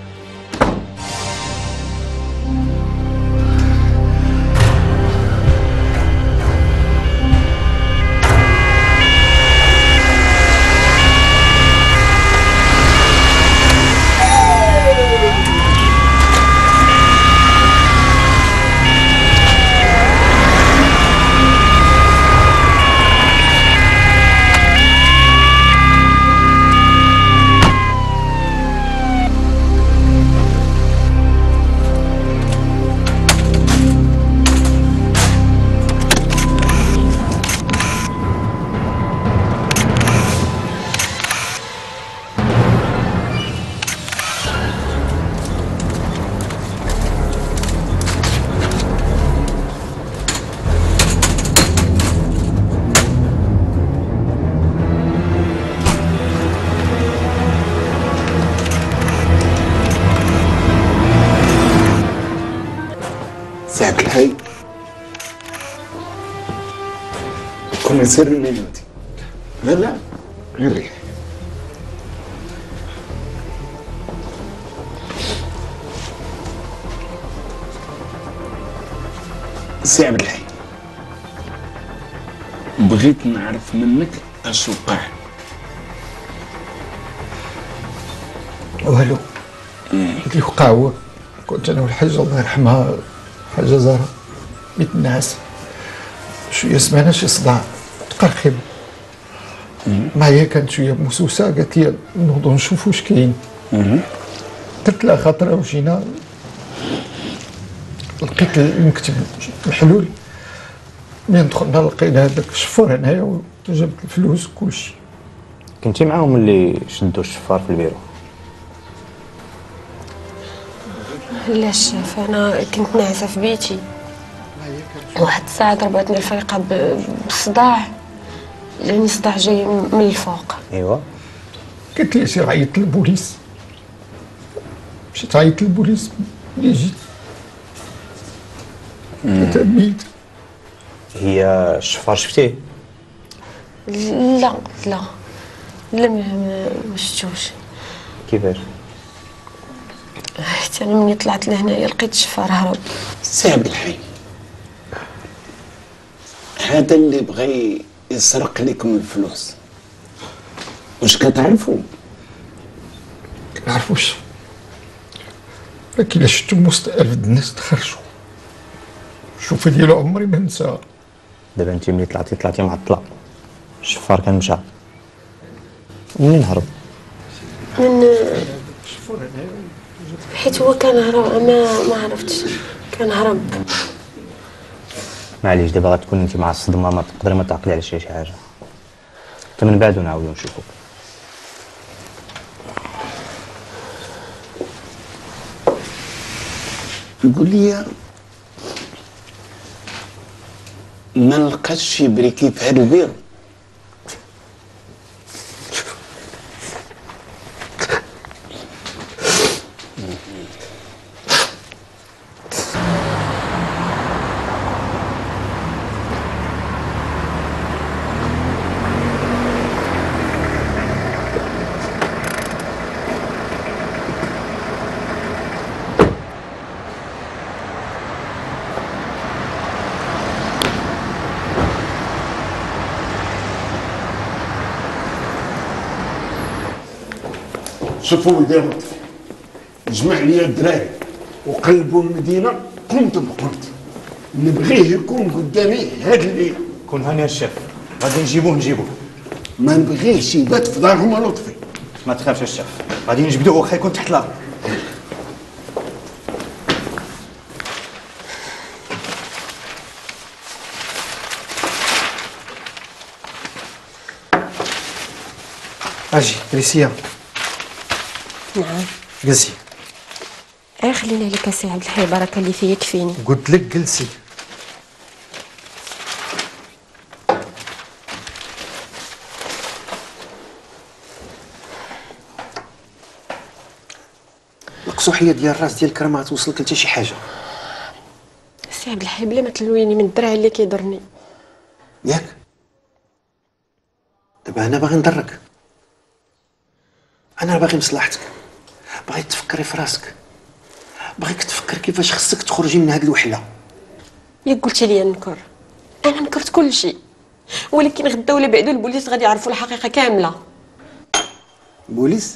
ساعة الحي كنا نسير الليلوتي. لا غير ريح. سي عبد الحي، بغيت نعرف منك اش وقع. والو اللي وقع هو كنت انا والحاجه الله يرحمها حاجه زهره بيت الناس، شويه سمعنا شي صداع تقرقب معايا، كانت شويه موسوسه، قالت لي نوضو نشوفو واش كاين. قلت لها خاطر وجينا لقيت المكتب الحلول، ملي دخلنا لقينا هذاك الشفار هنايا وجبت الفلوس وكلشي. كنتي معاهم اللي شدوا الشفار في البيرو؟ لا شاف، انا كنت ناعسه في بيتي، واحد الساعه ضربتني الفيقه بالصداع، يعني صداع جاي من الفوق. ايوا قلت لي سير عيط للبوليس، مشيت عيط للبوليس. ملي جيت لقيت ميت. هي الشفار شفتيه؟ لا ما شفتوش. كيفاش؟ حتى انا ملي طلعت لهنايا لقيت الشفار هرب. سي عبد الحي، هذا اللي بغى يسرق لكم الفلوس واش كتعرفوا؟ كنعرفوش، ولكن شفتو وسط ألف الناس تخرجوا، الشوفه ديالو عمري ما نساها. دابا انت ملي طلعتي معطله، الشفار كان مشى منين هرب؟ من حيت هو كان هرب، ما عرفتش، كان هرب. معليش دابا غتكون انت مع الصدمه، ما تقدري ما تعقلي على شي حاجه، حتى من بعد نعاودو نشوفو. قول لي ما لقاش شي بريكي في هذا البير؟ شوفوا ولدي لطفي، جمع لي الدراري وقلبوا المدينه قمت بقمت، نبغيه يكون قدامي هاد الليل. كون هاني الشيف، غادي نجيبوه. ما نبغيهش يبات في دارهم لطفي. ما تخافش الشيف، غادي نجبدوه واخا يكون تحت الارض. اجي تريسيا. نعم. جلسي. خليني عليك السي عبد الحي، بركه اللي فيا يكفيني. قلت لك جلسي. القصوحيه ديال الراس ديالك راه ما توصلك لتا شي حاجه. السي عبد الحي بلا ما تلويني من الدرع اللي كيضرني. ياك دابا انا باغي نضرك، انا باغي مصلحتك، باغي تفكري في راسك، باغيك تفكر كيفاش خصك تخرجي من هاد الوحله. ياك قلتي لي نكر، انا نكرت كل شيء، ولكن غدا ولا بعدو البوليس غادي يعرفوا الحقيقه كامله. البوليس؟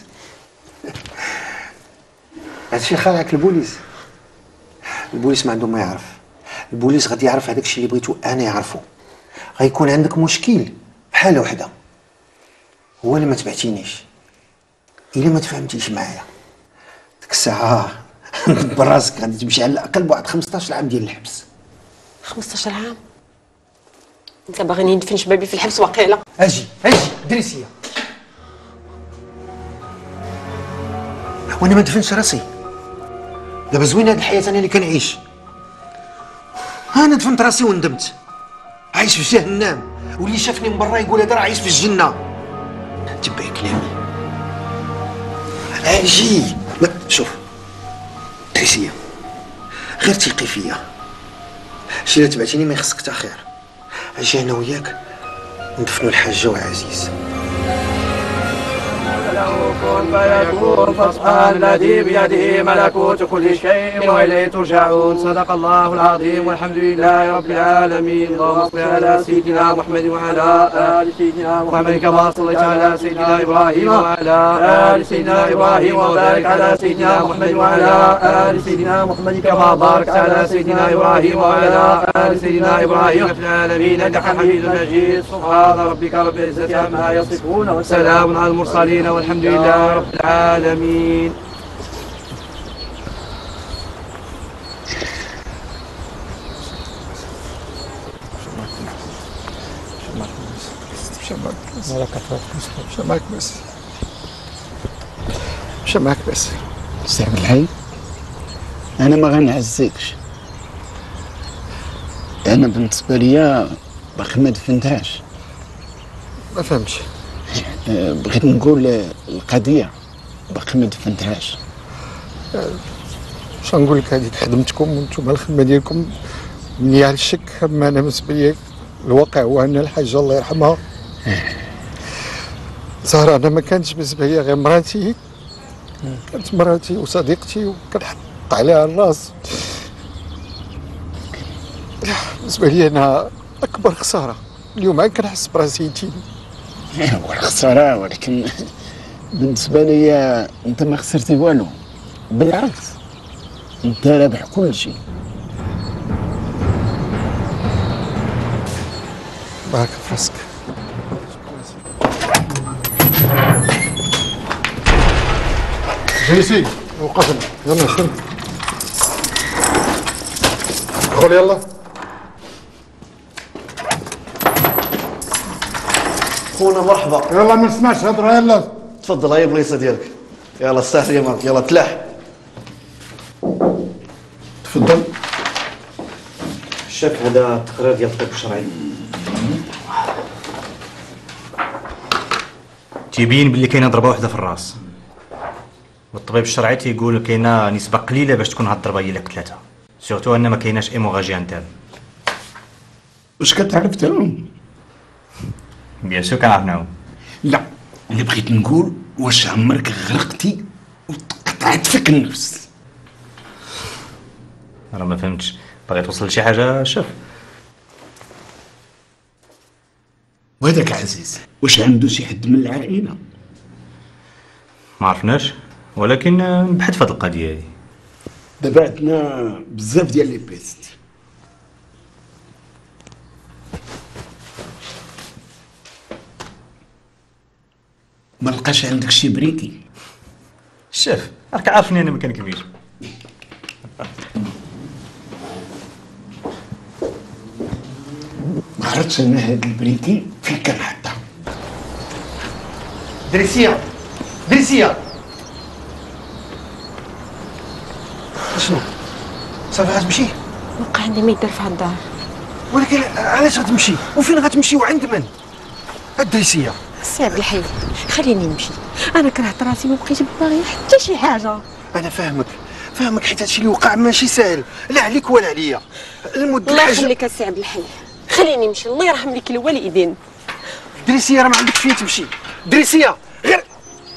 هادشي خالعك البوليس. البوليس ما عنده ما يعرف، البوليس غادي يعرف هذاك الشيء اللي بغيتو انا يعرفو. غيكون عندك مشكل بحاله وحده، هو اللي ما تبعتينيش، الا ما تفهمتيش معايا ديك الساعه براسك غادي تمشي على الاقل بواحد 15 عام ديال الحبس. 15 عام؟ انت باغيني ندفن شبابي في الحبس واقيلا؟ اجي دريسيه، وانا ما ندفنش راسي. دابا زوين هاد الحياه انا اللي كنعيش، انا دفنت راسي وندمت، عايش في جهنم، واللي شافني من برا يقول هذا راه عايش في الجنه. تبعي كلامي. اجي لا شوف دريسيه، غير ثقي فيا، شي لا تبعتيني ما يخصك تا خير. اجي انا وياك ندفنوا الحاجه وعزيز. كن فيكون، فسبحان الذي بيده ملكوت كل شيء واليه ترجعون. صدق الله العظيم، والحمد لله رب العالمين. اللهم صل على سيدنا محمد وعلى ال سيدنا محمد كما صليت على سيدنا ابراهيم وعلى ال سيدنا ابراهيم، وبارك على سيدنا محمد وعلى ال سيدنا محمد كما باركت على سيدنا ابراهيم وعلى ال سيدنا ابراهيم في العالمين انك حميد مجيد. سبحان ربك رب العزه عما يصفون، وسلام على المرسلين، والحمد لله رب العالمين. مشى معاك بس. سي عبد الحي، انا ما غنعزكش، انا بالنسبه ليا باقي ما دفنتهاش. ما فهمتش. بغيت نقول القضيه باقي ما دفنتهاش. واش غنقول لك، هذيك خدمتكم وانتم الخدمه ديالكم مبنيه على الشك. اما انا بالنسبه لي الواقع هو ان الحاجه الله يرحمها زهره انا ما كانتش بالنسبه لي غير مراتي، كانت مراتي وصديقتي وكنحط عليها الراس. بالنسبه لي انا اكبر خساره اليوم، عاد كنحس براسي يتيم. هو الخساره، ولكن بالنسبه لي انت ما خسرتي والو، بالعكس انت رابح كل شيء. بارك في راسك. جيسي وقفنا، يلا شد. دخل يلا. خونا مرحبا. يلا ما نسمعش هضره. يلا تفضل، هاي البلايصه ديالك. يلا استاهل يا مرت، يلا تلاح. تفضل. الشيف هذا التقرير ديال الطب الشرعي تيبين باللي كاينه ضربه واحده في الراس، والطبيب الشرعي تيقول كاينه نسبه قليله باش تكون هاد الضربه هي اللي قتلتها، سورتو ان ما كايناش ايموغاجي انترن. واش كتعرف تاهم؟ بيان سور كنعرف نعوم. لا، اللي بغيت نقول واش عمرك غرقتي وقطعت فيك النفس؟ راه ما فهمتش، باغي توصل لشي حاجه شوف. وهذاك عزيز واش عنده شي حد من العائله؟ ما عرفناش، ولكن نبحث في هاد القضيه هادي. دابا عندنا بزاف ديال لي بيست. ما لقاش عندك شي بريكي؟ شوف راك عارفني انا ما كنكذبش. ما عرفتش انا هاد البريكي فين كنحطها. دريسيه دريسيه، شنو صافي غتمشي؟ بقى عندي ما يدير في هاد الدار. ولكن علاش غتمشي وفين غتمشي وعند من؟ الدريسيه السي عبد الحي خليني نمشي، انا كرهت راسي ما بقيتش باغي حتى شي حاجه. انا فاهمك حيت هادشي اللي وقع ماشي ساهل، لا عليك ولا عليا. المد الله يخليك السي عبد الحي، خليني نمشي، الله يرحم لك الوالدين. دريسيه راه ما عندكش فين تمشي. دريسيه غير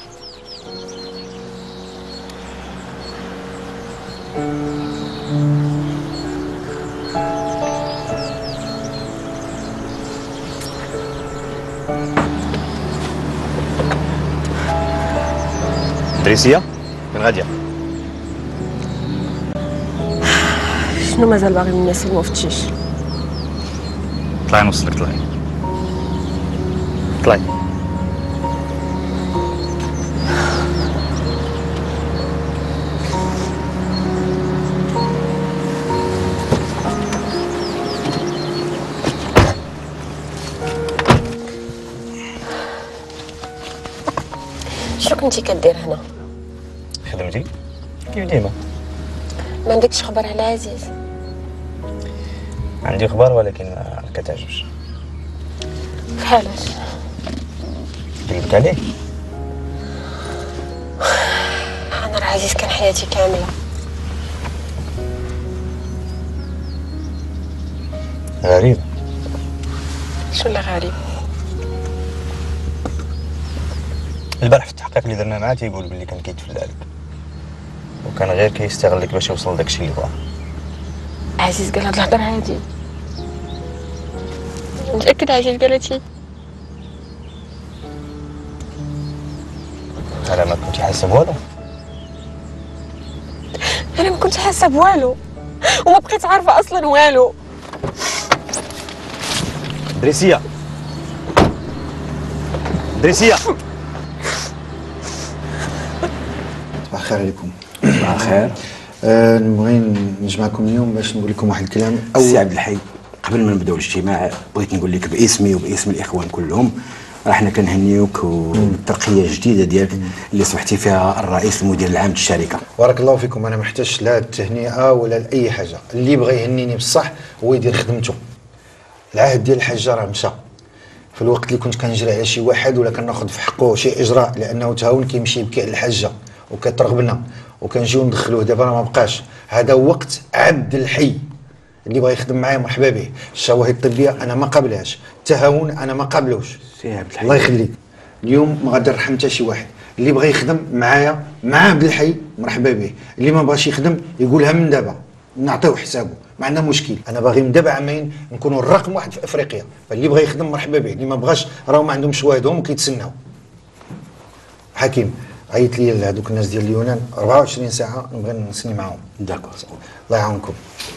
دريسيه فين غاديه؟ شنو مازال باغي من الناس المفتش؟ طلعي نوصلك، طلعي طلعي. شنو كنتي كدير هنا؟ خدمتي كيف ديما. ما عندكش خبر على عزيز؟ عندي اخبار ولكن ما كتعجبش. علاش؟ قلبك عليه؟ انا راه عزيز كان حياتي كامله. غريب. شو اللي غريب؟ البارح في التحقيق اللي درنا معاه تيقول باللي كان كيتفلى عليك وكان غير كيستغلك باش يوصل لداكشي اللي بغا. عزيز قال هاد الهضره هادي؟ متأكد عزيز قالتي؟ انا ما كنتي حاسه بوالو. انا ما كنتش حاسه بوالو وما بقيت عارفه اصلا والو. دريسيه دريسيه. صباح الخير عليكم. صباح الخير. نبغي نجمعكم اليوم باش نقول لكم واحد الكلام. سي عبد الحي، قبل ما نبداو الاجتماع بغيت نقول لك باسمي وباسم الاخوان كلهم راه حنا كنهنيوك بالترقيه الجديده ديالك اللي صبحتي فيها الرئيس المدير العام للشركه. بارك الله فيكم. انا ما محتاجش لا التهنئه ولا لاي حاجه، اللي بغى يهنيني بصح هو يدير خدمته. العهد ديال الحاجه راه مشى. في الوقت اللي كنت كنجري على شي واحد ولا كناخذ في حقه شي اجراء لانه تهاون كيمشي يبكي على الحاجه وكترغبنا وكنجيو ندخلوه، دابا راه ما بقاش. هذا وقت عبد الحي، اللي بغى يخدم معايا مرحبا به. الشواهد الطبيه انا ما قابلهاش، التهاون انا ما قابلوش. الله يخليك. اليوم ما غادي نرحم حتى شي واحد. اللي بغى يخدم معايا مع عبد الحي مرحبا به، اللي ما بغاش يخدم يقولها من دابا نعطيو حسابه، ما عندنا مشكل. انا باغي من دابا عامين نكونوا الرقم واحد في افريقيا، فاللي بغى يخدم مرحبا به، اللي ما بغاش راهو ما عندهم شواهدهم وكيتسناو. حكيم عيط لي لهذوك الناس ديال اليونان 24 ساعه نبغي نسني معاهم. داكور. الله يعاونكم.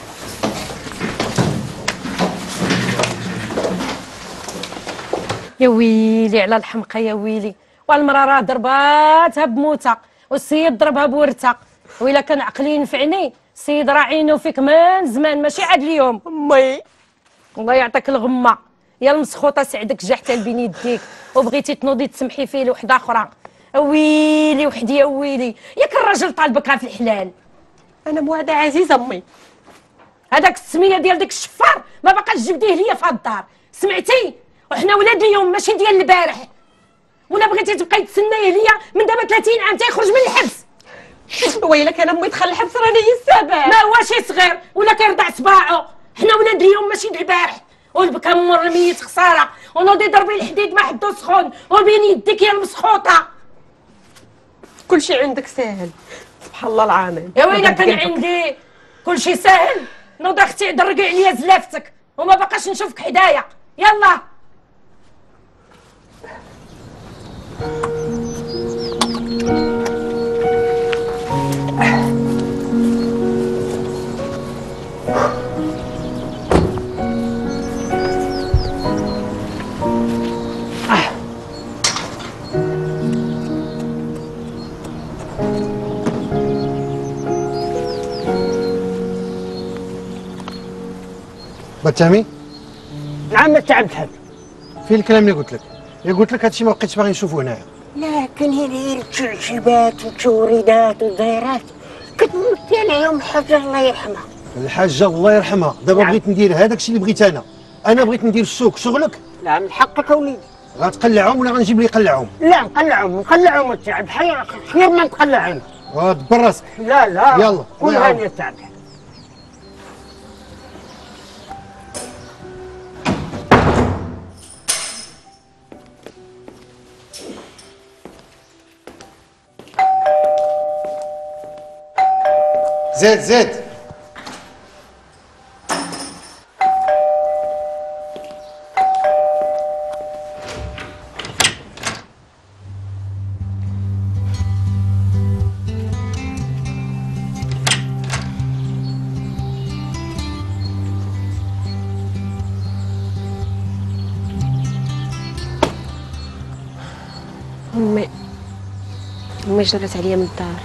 يا ويلي على الحمقى يا ويلي، والمراه راه ضرباتها بموتة والسيد ضربها بورتة، وإلا كان عقلي ينفعني السيد راه عينو فيك من زمان ماشي عاد اليوم. امي الله يعطيك الغمه، يا المسخوطه سعدك جا حتى لبين يديك وبغيتي تنوضي تسمحي فيه لوحده اخرى. ويلي وحدي يا ويلي، ياك الراجل طالبك في الحلال. انا موعده عزيزه امي. هذاك السميه ديال ديك الشفار ما بقاش جبديه ليا في الدار، سمعتي؟ وحنا ولاد اليوم ماشي ديال البارح. ولا بغيتي تبقاي تسنايه ليا من دابا 30 عام تيخرج من الحبس. ويلا كان امي دخل الحبس راني هي السبب. ما هوش صغير ولا كيرضع صباعو، حنا ولاد اليوم ماشي د البارح. والبكا مور الميت خساره ونوضي ضربي الحديد ما حدو سخون وبين يديك يا المسخوطه. كلشي عندك ساهل سبحان الله العظيم. يا ويلك كان عندي كلشي ساهل. نوض اختي درقي عليا زلافتك وما بقاش نشوفك حدايا. يلا بتامي. نعم تعبت هذا. فين الكلام اللي قلت لك؟ اللي قلت لك هادشي ما بقيتش باغي نشوفه هنايا. لكن هي التشجيبات والتوريدات والدايرات كتمثل عليهم الحاجه الله يرحمها. الحاجه الله يرحمها، دابا بغيت ندير هذاك الشيء اللي بغيت انا بغيت ندير السوق شغلك. لا من حقك اوليدي. غتقلعهم ولا غنجيب لي يقلعهم؟ لا نقلعهم التعب خير ما نقلعهم. دبر راسك. لا يلا كل هاني التعب. زيد امي جرت عليا من الدار.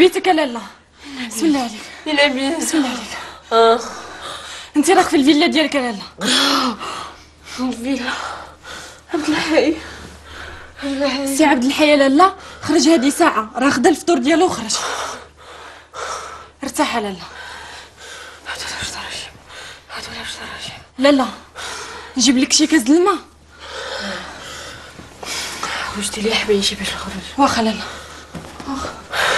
بيتك يا لاله. بسم الله عليك. لا بسم الله عليك. انت راك في الفيلا ديالك يا لاله. الفيلا عبد الحي. سي عبد الحي يا لاله، خرج هذه ساعه، راه خدا الفطور ديالو وخرج. ارتاح يا لاله. لاله نجيب لك شي كاس الماء. وجدي لي حبيشي باش نخرج. واخا لاله واخا.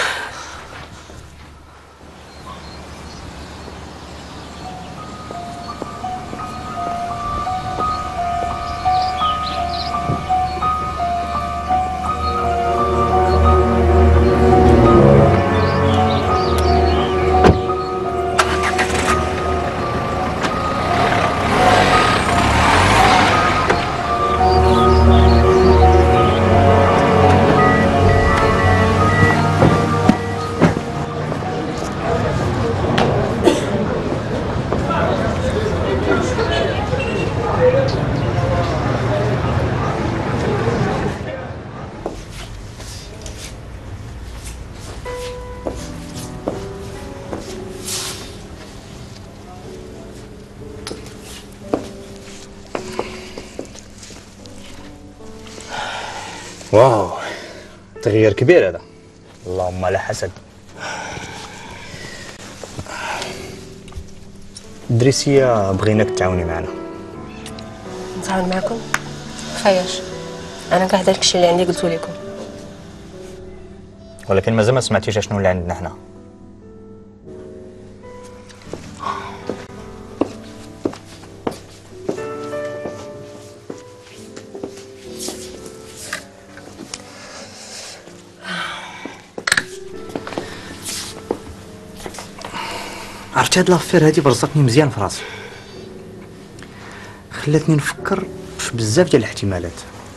واو، تغيير كبير هذا. اللهم لا حسد. دريسية بغيناك تعاوني معنا. نتعاون معكم؟ خياش انا كاع داك الشيء اللي عندي قلتو لكم. ولكن مازال ما سمعتيش شنو اللي عندنا حنا. عرفتي هاد لافير هادي برزقني مزيان في راسي، خلاتني نفكر في بزاف ديال الاحتمالات.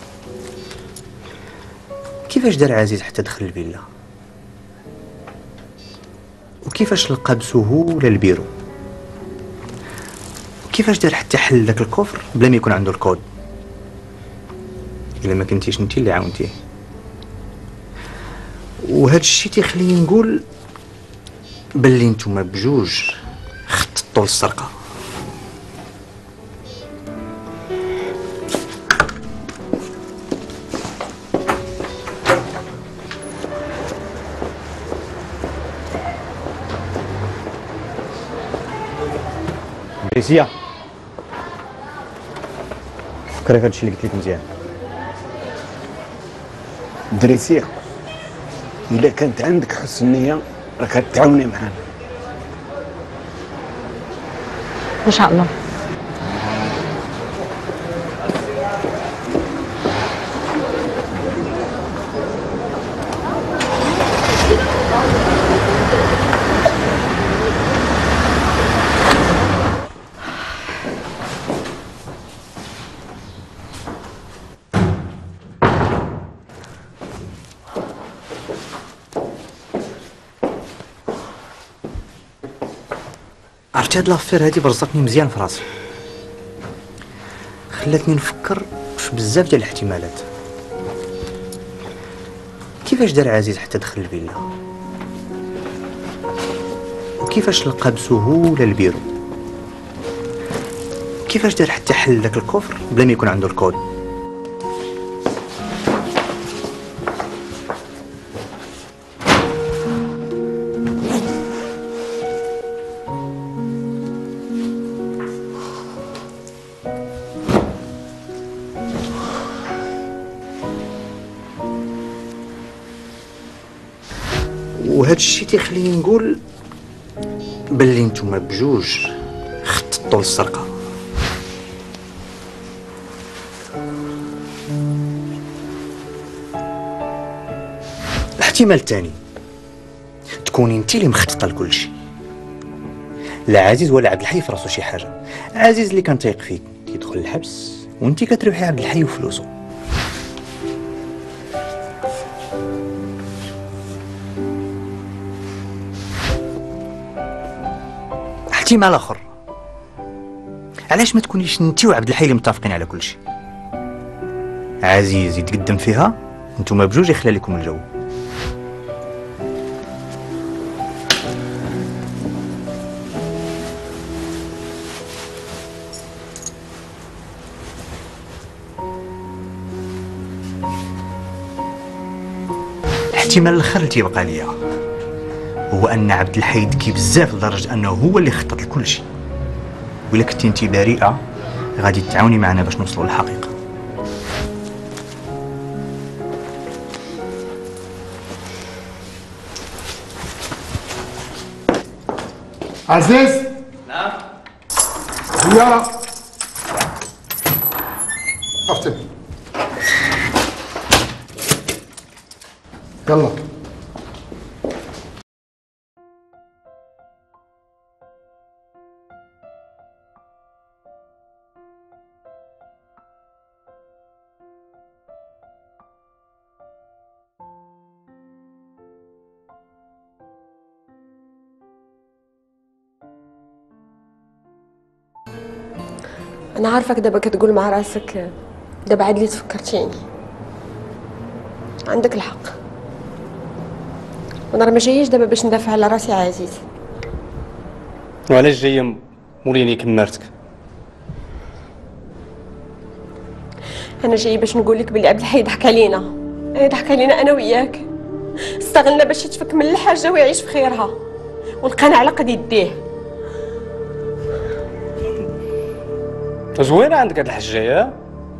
كيفاش دار عزيز حتى دخل الفيلا؟ وكيفاش لقى بسهولة البيرو؟ وكيفاش دار حتى حل داك الكفر بلا ما يكون عنده الكود؟ الا ما كنتيش انتي اللي عاونتيه. وهاد الشيء تيخليني نقول بلي نتوما بجوج خططوا للسرقه. دريسية، فكري في هادشي اللي قلت لك مزيان. دريسية، إلا كانت عندك حسن نية راك تعاوني معانا ان شاء الله. عرفتي هاد لافير هادي برزقني مزيان في راسي، خلاتني نفكر في بزاف ديال الاحتمالات. كيفاش دار عزيز حتى دخل الفيلا؟ وكيفاش لقى بسهولة البيرو؟ كيفاش دار حتى حل داك الكفر بلا ما يكون عنده الكود؟ وهاد الشيء تيخليني نقول بلي نتوما بجوج خططوا للسرقه. الاحتمال الثاني تكوني انت اللي مخططه لكل شيء. لا عزيز ولا عبد الحي في راسو شي حاجه. عزيز اللي كان تايق فيك يدخل الحبس، وانت كتربحي عبد الحي وفلوسه. احتمال اخر، علاش ما تكونيش انت وعبد الحي اللي متفقين على كل شيء؟ عزيز يتقدم فيها، نتوما بجوج يخلى لكم الجو. الاحتمال الاخر اللي تيبقى ليا هو ان عبد الحي ذكي بزاف لدرجه انه هو اللي خطط لكل شيء. وإلا كنتي انت بريئه غادي تعاوني معنا باش نوصلوا للحقيقه. عزيز. نعم. زيارة. افتح. يلا. انا عارفك دابا كتقول مع راسك دابا عاد لي تفكرتيني. عندك الحق، وانا راه ما جايش دابا باش ندافع على راسي عزيز. وعلاش جايه موريني كمارتك؟ انا جاي باش نقول لك بلي عبد الحي ضحك علينا، ضحك علينا انا وياك، استغلنا باش يتفك من الحاجه ويعيش في خيرها ولقانا على قد يديه. زوينه عندك هاد الحجه،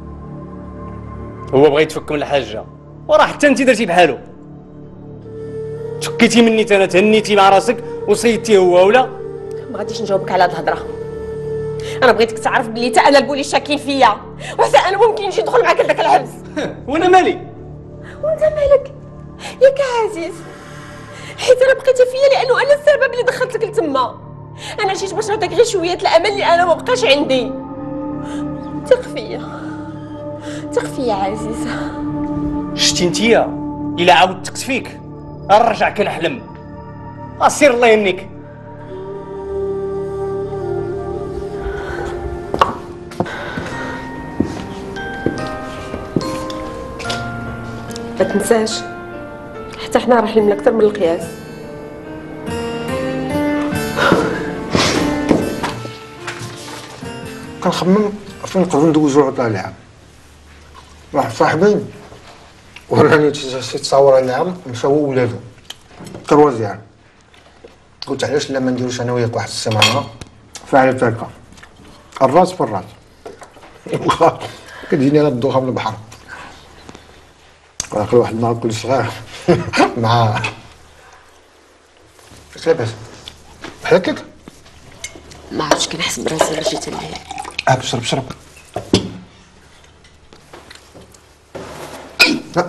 هو بغى يتفك من الحاجه وراه حتى انت درتي بحالو. تفكيتي مني انا، تهنيتي مع راسك وصيدتي هو ولا؟ ما غاديش نجاوبك على هاد الهضره. انا بغيتك تعرف بلي حتى انا البوليس شاكين فيا، وحتى انا ممكن نجي ندخل معاك لذاك الحبس. وانا مالي؟ وانت مالك ياك عزيز؟ حيت انا بقيتي فيا لانه انا السبب اللي دخلتك لتما. انا جيت باش نعطيك غير شويه الامل اللي انا ما بقاش عندي. ثق فيا، ثق فيا عزيز. شتي انتيا الا عاودت تكتفيك نرجع كنحلم. سير الله يهنيك. ما تنساش حتى حنا راه حلمنا اكثر من القياس. كنخمم فين نقدروا ندوزو عطله لعب. واحد صاحبي وراني تصاور اللعب مشى هو وولادو كروازيان. قلت علاش لا ما نديروش انا وياك واحد السيمانه فعلا تلقى الراس في الراس. كتجيني انا الدوخه من البحر. واخر واحد النهار كل صغير مع اش لاباس؟ بحال هكاك؟ ما عرفتش كنحس براسي باش جيت الليل. بشرب بشرب. لا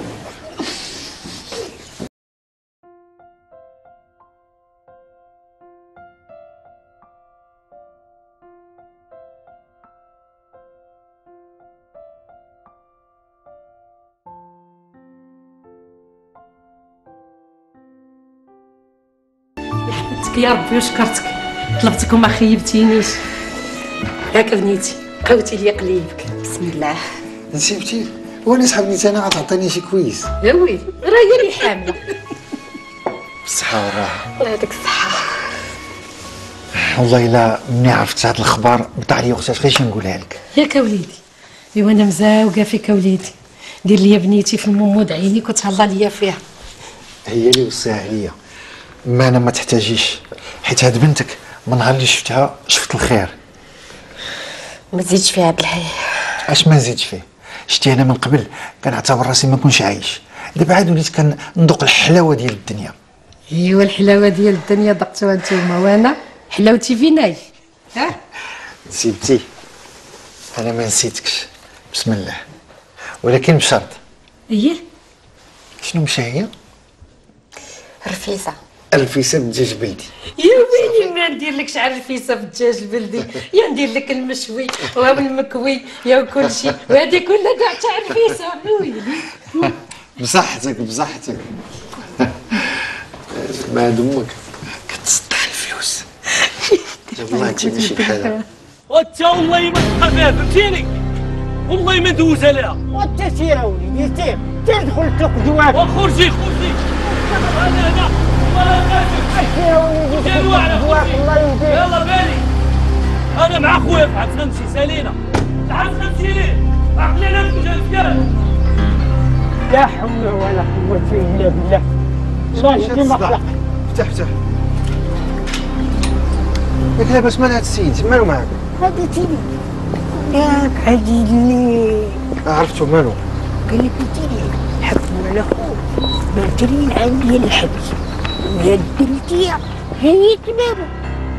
حمدتك يا ربي وشكرتك، طلبتك وما خيبتينيش. هاك بنيتي قوتي لي قليبك. بسم الله. نسيبتي وانا صاحبني انا غتعطيني شي كويس. يا ويلي راه هي اللي حامله. بالصحة والراحة. الله يعطيك الصحة. والله الا مني عرفت هاد الخبر بطاح لي وقتاش غير نقولها لك. ياك وليدي، ايوا انا مزاوقه فيك وليدي. دير لي بنيتي في المومود عينيك وتهلا ليا فيها. هي اللي وصاها عليا. ما انا ما تحتاجيش حيت هاد بنتك من نهار اللي شفتها شفت الخير. ما تزيدش فيها عبد الحي. اش ما نزيدش فيه؟ شتي انا من قبل كنعتبر راسي ما كنش عايش، دابا عاد وليت كندوق الحلاوه ديال الدنيا. ايوا الحلاوه ديال الدنيا ذقتوها نتوما وانا حلاوتي فيناي. ها نسيبتي انا ما نسيتكش بسم الله، ولكن بشرط. اييه شنو مشى هي؟ رفيسه. الفيسه بالدجاج بلدي. يا ويلي ما ندير لك شعر الفيسه بالدجاج البلدي، يا ندير لك المشوي والمكوي يا كل شيء، وهذه كلها كاع تاع الفيسه. يا ويلي بصحتك بصحتك. ما دمك كتصدع الفلوس. والله انت ماشي بحالها. وانت والله ما تبقى فيها فهمتيني، والله ما ندوز عليها. وانت سير اوليدي سير سير دخل سوق جواد. وخرجي خرجي انا هنا سير اوليدي ديروا على جواد الله يهديك. يلا بالي انا مع خويا تعرف نمشي سالينا، تعرف نمشي ليه؟ عقلي انا نمشي الفيان. لا حول ولا قوة إلا بالله. صافي مقلق. افتح افتح. ياك لاباس مال هاد السيد مالو معاك؟ هذا تيلي ياك عادي لي عرفتو مالو؟ قال لك تيلي حكموا على خوك باكرين عندي الحبس ويا الدرتية هي تمامه.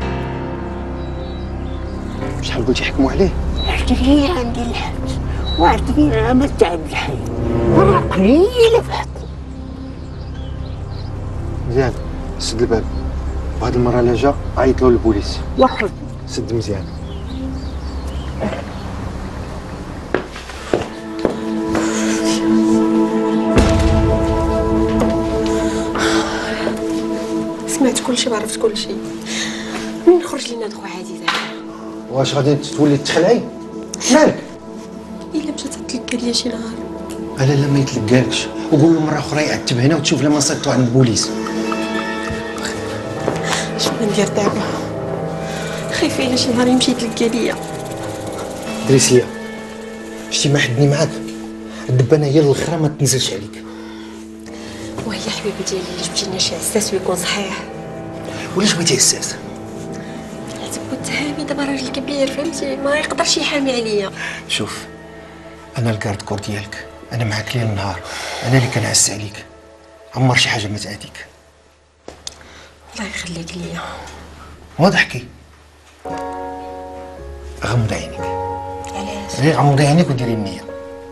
شحال قلتي حكموا عليه؟ 20 عندي الحبس و20 عام تعب الحي وراه قليل فحط. مزيان سد الباب وهاد المرة لا جا عيط له للبوليس. واخد سد مزيان. سمعت كلشي وعرفت كلشي. منين خرج لينا دخو عزيزة؟ واش غادي تولي تخلعي؟ مالك؟ إلا مشات تتلقى ليا شي نهار. لا ما يتلقالكش وقول له مرة أخرى يعتب هنا وتشوف لما صيفطو عند البوليس. شنو ندير دابا؟ خايفة إلا شي نهار يمشي يتلقى ليا. دريسية شتي ما حدني معاك الدبانة هي الاخرى ما تنزلش عليك. وهي حبيبي ديالي اللي جبتي لنا شي عساس ويكون صحيح. ولاش بغيتي عساس؟ حيت كنت هامي دابا راجل كبير فهمتي ما يقدرش يحامي عليا. شوف انا الكارد كور ديالك، انا معاك ليل نهار، انا اللي كنعس عليك، عمر شي حاجه ما تعاديك. الله يخليك ليا. وضحكي غمض عينيك. علاش؟ غير غمضي عينيك وديري النيه.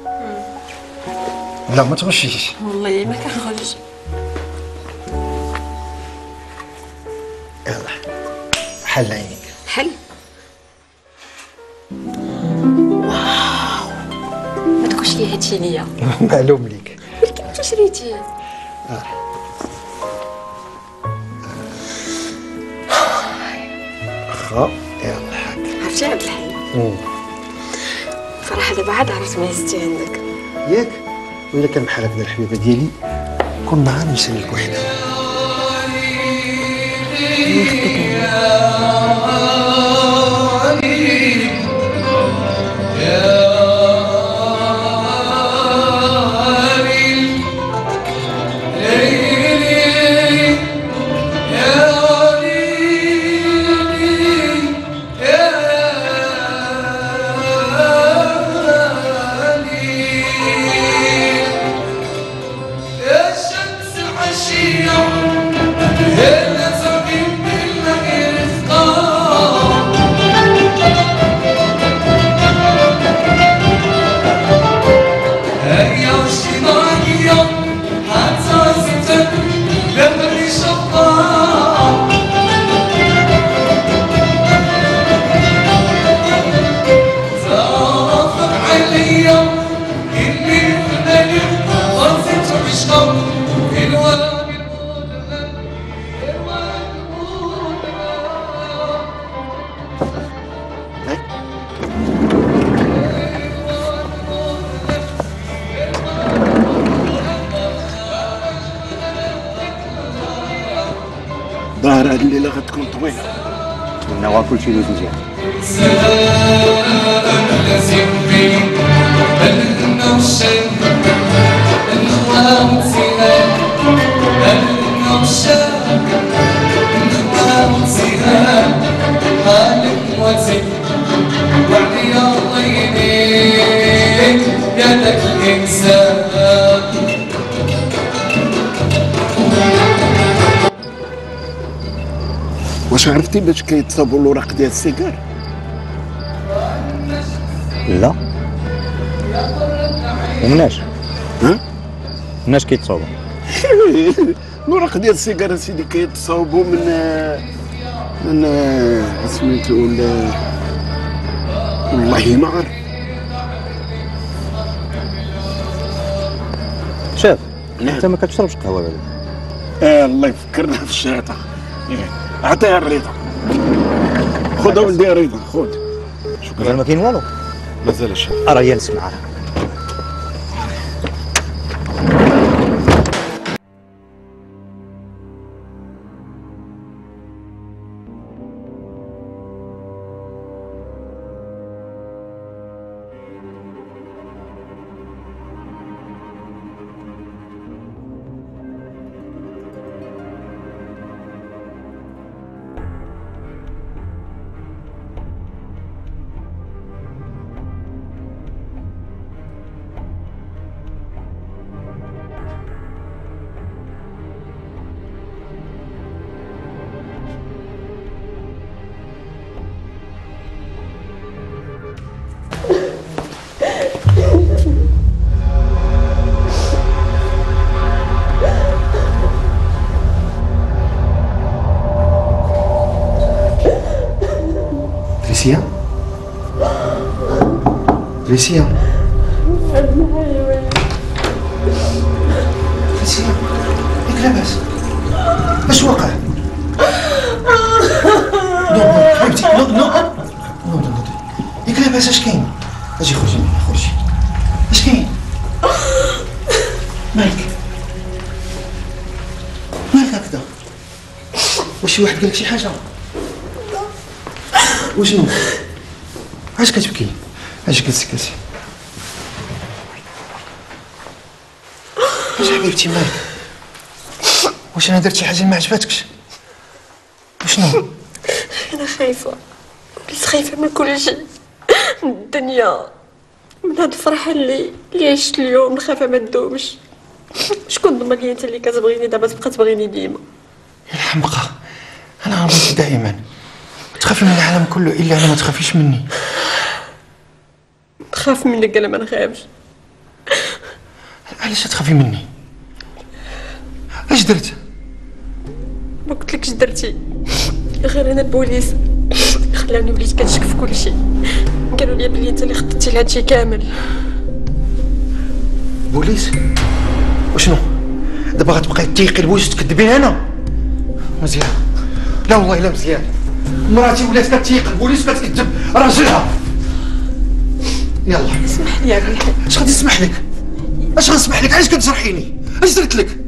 لا ما تغشيش. والله ما كنغش. يلا حل عينيك. حل. واو ما تقولش لي هادشي ليا. معلوم ليك. ولكن انت شريتي. خا يلا حاك. عرفتي عبد الحي؟ صراحة دابا عاد عرفت ما هزتي عندك. ياك وإلا كان بحال هكذا الحبيبة ديالي كل نهار نشري لك وحدة. ظاهر هاد الليله غتكون طويله. نتمنى كلشي يدوز مزيان. واش عرفتي باش كيتصاوبوا الوراق ديال السيجار؟ لا ومناش؟ ها؟ مناش كيتصاوبوا؟ الوراق ديال السيجار سيدي كيتصاوبوا من سميتو والله ما عرف. شاف انت ما كتشربش قهوه بعدا. الله يفكرنا في الشاطئ. عطيها الرضا. خذ ولدي رضا خذ. شكرا. ما كاين والو. مازال الشاف. راه جالس معاه. دريسيا دريسيا ياك لاباس؟ اش وقع؟ نو حبيبتي نو ياك لاباس؟ اش كاين؟ اجي خرجي معايا خرجي. اش كاين؟ مالك هكذا؟ واش شي واحد قالك شي حاجه؟ وشنو؟ علاش كتبكي؟ اجي كتسكتي؟ واش حبيبتي مالك؟ واش انا درت شي حاجه ما عجباتكش؟ وشنو؟ انا خايفه، وليت خايفه من كل شيء، من الدنيا، من هاد الفرحه اللي عشت اليوم، نخافها ما تدومش. شكون ضمن لي انت اللي كتبغيني دابا تبقى تبغيني ديما؟ يا الحمقى، انا عرفتك دائما تخافي من العالم كله الا انا ما تخافيش مني. نخاف منك انا ما نخافش. علاش تخافي مني؟ اش درت؟ ما قلتلكش درتي، غير انا البوليس خلاني وليت كنشك في كل شيء. قالوا لي بلي انت اللي خططتي لهذا الشيء كامل. بوليس؟ وشنو؟ دابا غتبقاي تيقي البوليس وتكذبين انا؟ مزيان. لا والله لا مزيان. مراتي ولات كتيق البوليس وكتكذب راجلها. يلا اسمح لي يا عبد الحي. اش غادي نسمح لك؟ اش غنسمح لك؟ علاش كتجرحيني؟ اش درت لك؟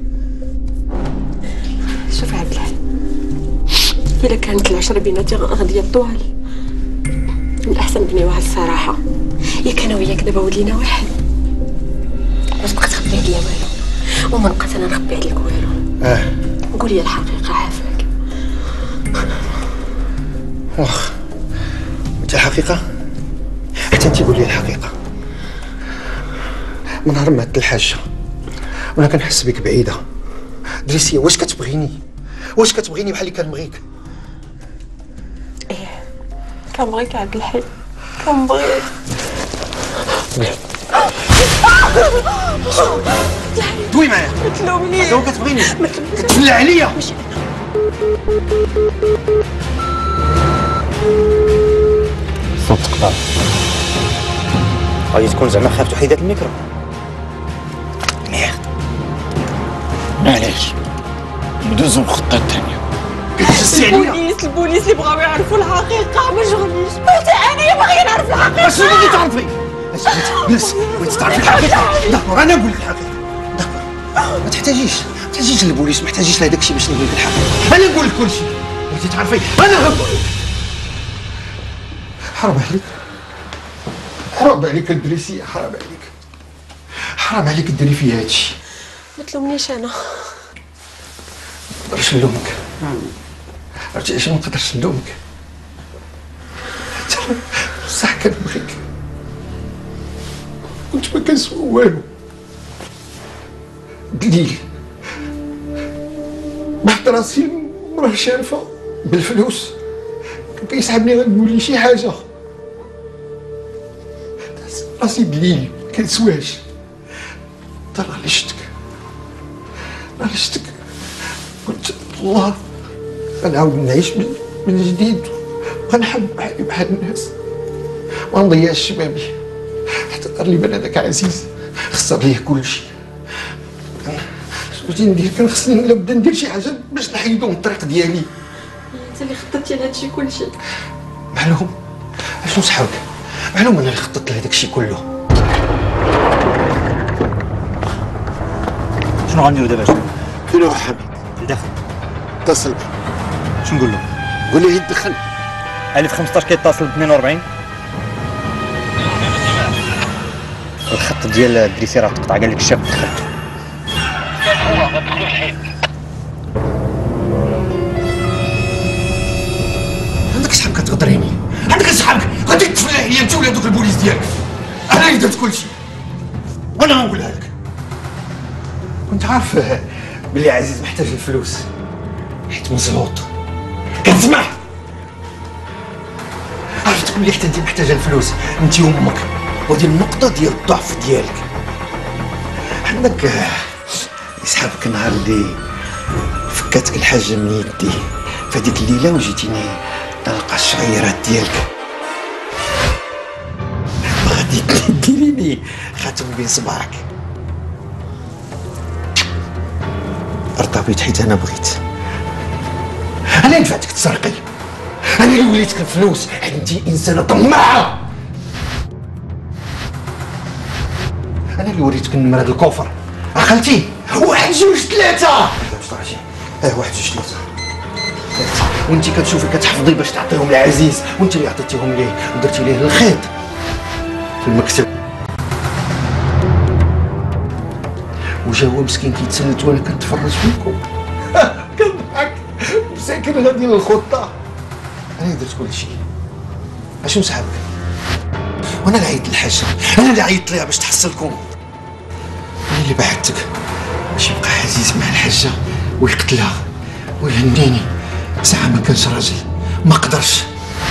شوف عبد الحي، إلا كانت العشرة بيناتي غادي طوال، من الأحسن نبنيوها الصراحة. ياك أنا وياك دابا ولينا واحد، واش تبقى تخبي عليا والو؟ وما نبقاش أنا نخبي عليك والو. قول لي الحقيقة عافاك. واخ انت الحقيقة؟ حتى انت قولي الحقيقة. من نهار مات الحاجة وانا كنحس بك بعيدة. دريسيا واش كتبغيني؟ واش كتبغيني بحال اللي كنبغيك؟ ايه كنبغيك عبد الحي، كنبغيك. دوي معايا. ما تلومنيش. دابا كتبغيني كتفلع عليا. الصوت تقطع. غادي تكون زعما خافت وحيدات الميكرو. ميرد. معليش ندوزو الخطة الثانية. البوليس اللي بغاو يعرفوا الحقيقة ما شغليش، قلت أنا باغي نعرف الحقيقة. اش بغيتي تعرفي؟ اش بغيتي تعرفي الحقيقة؟ دابا انا نقول لك الحقيقة. دابا ما تحتاجيش للبوليس، ما تحتاجيش لهداك الشيء باش نقول لك الحقيقة. انا نقول لك كل شيء. بغيتي تعرفي انا غنقول لك. حرام عليك، حرام عليك الدريسية، حرام عليك، حرام عليك ديري فيا هادشي. ما تلومنيش أنا. منقدرش نلومك. عرفتي علاش منقدرش نلومك؟ بصح كنبغيك وانت ما كنسوى والو. دليل بحط راسي مراه شارفة بالفلوس كان كيسحبني غنقول لي شي حاجة. راسي دليل ما كنسواش. طلع لي شتك، طلع لي شتك، قلت الله غنعاود نعيش من جديد وغنحب بحال الناس، ما نضيعش شبابي. حتى دار لي بان هذاك عزيز خسر ليه كلشي. شنو ندير؟ كان خصني لابد ندير شي حاجه باش نحيدو من الطريق ديالي. انت اللي خططتي لهادشي كلشي. معلوم. شنو صحابك؟ معلوم انا اللي خططت لهداك الشيء كله. شنو غنديرو دابا؟ فين هو حميد؟ الداخل. اتصل به. شنو نقول له؟ قول ليه يدخل. 1015 كيتصل ب 42. الخط ديال الدريسي راه تقطع، قال لك الشاب دخل. عندك صحاب كتغدريني، عندك صحابك غادي تفلح ليا انت ولا دوك البوليس ديالك. انا اللي درت كلشي وانا غنقولها لك. كنت عارف بلي عزيز محتاج الفلوس حيت مزلوط. كتسمع؟ عرفت بلي حتى انت محتاجه الفلوس انت وامك، ودي النقطه ديال الضعف ديالك. عندك يسحبك النهار اللي فكاتك الحاجه من يدي في هذيك الليله وجيتيني نلقى الشعيرات ديالك غادي لي خاتم بين صباعك. ارتبيت حيت انا بغيت. انا اللي دفعتك تسرقي، انا اللي وليتك الفلوس حيت انت انسانه طماعه. انا اللي وريتك النمره ديال الكفر عقلتي. 1 2 3 1 2 3 وانت كتشوفي كتحفظي باش تعطيهم لعزيز، وانت اللي عطيتيهم ليه ودرتي ليه الخيط في المكتب. وجا هو مسكين كيتسنت وانا كنتفرج فيكم كنضحك مساكن غادي للخطه. انا درت كل شيء. اشنو سحبك؟ وانا اللي عيطت للحاجه، انا اللي عيطت ليها باش تحصلكم. انا اللي بعثتك باش يبقى عزيز مع الحاجه ويقتلها ويهنيني. ساعه ما كانش راجل، ما قدرش.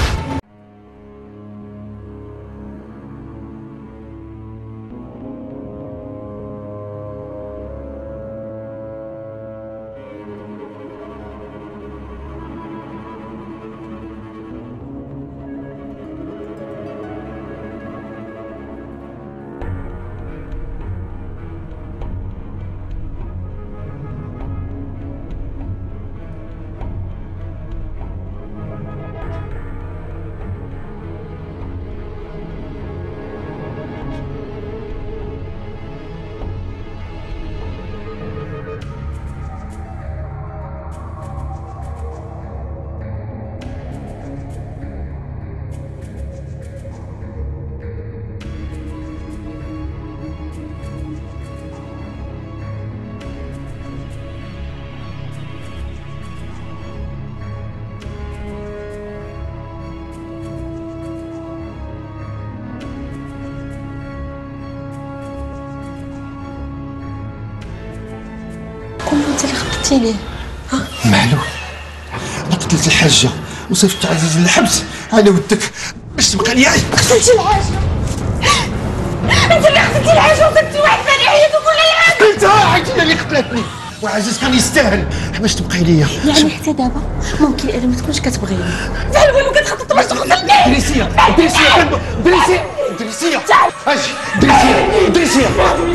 كون انت اللي خبطتي ليه. معلول انا قتلت الحاجه وصيفط عزيز للحبس على ودك باش تبقى لي. قتلتي الحاجه؟ انت اللي قتلتي الحاجه وصيفطي واحد ثاني يعيط ويقول لي قتلتها حيت هي اللي قتلتني وعزيز كان يستاهل باش تبقي ليا. يعني حتى دابا ممكن انا ما تكونش كتبغيني. بحال والو كتخطط باش تقتلني. دريسيه دريسيه دريسيه دريسيه اجي دريسيه دريسيه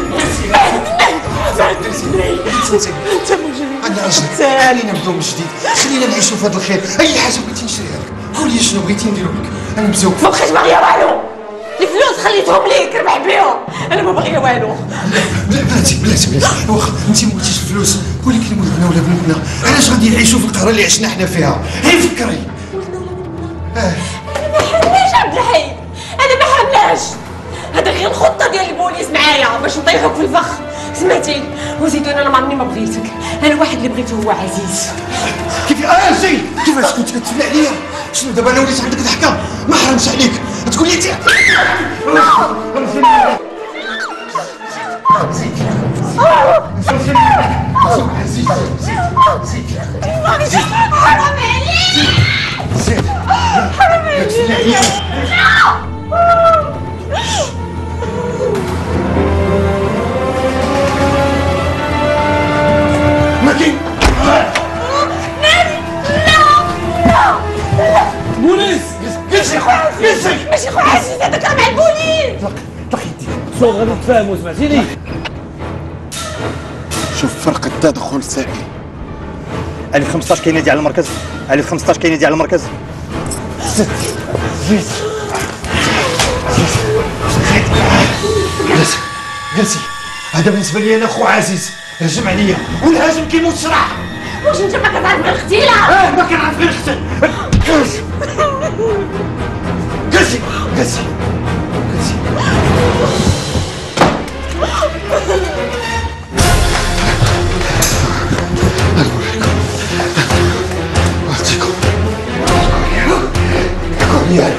انت مجرم. انا اجل خلينا نبداو من جديد، خلينا نعيشوا في هذا الخير. اي حاجه بغيتي نشريها لك قولي شنو بغيتي نديرو لك. انا مزوق ما بقيتش باغيه والو. الفلوس خليتهم ليك ربح بيهم. انا ما باغيه والو. بلاتي بلاتي بلاتي واخا انت ما بغيتيش الفلوس ولكن ولدنا ولا بنتنا علاش غادي نعيشوا في القهره اللي عشنا حنا فيها؟ هي فكري. انا ما حاملاش عبد الحي، انا ما حاملاش. هذا غير الخطه ديال البوليس معايا باش نطيحوك في الفخ. سمعتي وزيدو انا ما عمرني ما بغيتك. انا الواحد اللي بغيته هو عزيز. كيف زين كيفاش كنت كتفلي عليا؟ شنو دابا انا وليت عندك ضحكه؟ ما حرمش عليك تقول لي انت. حرام عليك. حرام عليك. ماكين بوليس. ماشي خو عزيز، ماشي خو عزيز، هذاك راه مع البوليس. طلق يديك صوت غادي نتفاهموا سمعتيني. شوف فرق التدخل سائل. الف 15 كاينادي على المركز، الف 15 كاينادي على المركز. جلسي هذا بالنسبه لي انا خو عزيز هجم عليا والهاجم كيموت شرع. واش انت ما كتعرف غير القتيله؟ ما كنعرف غير القتل. جلسي جلسي جلسي أعطيكم يا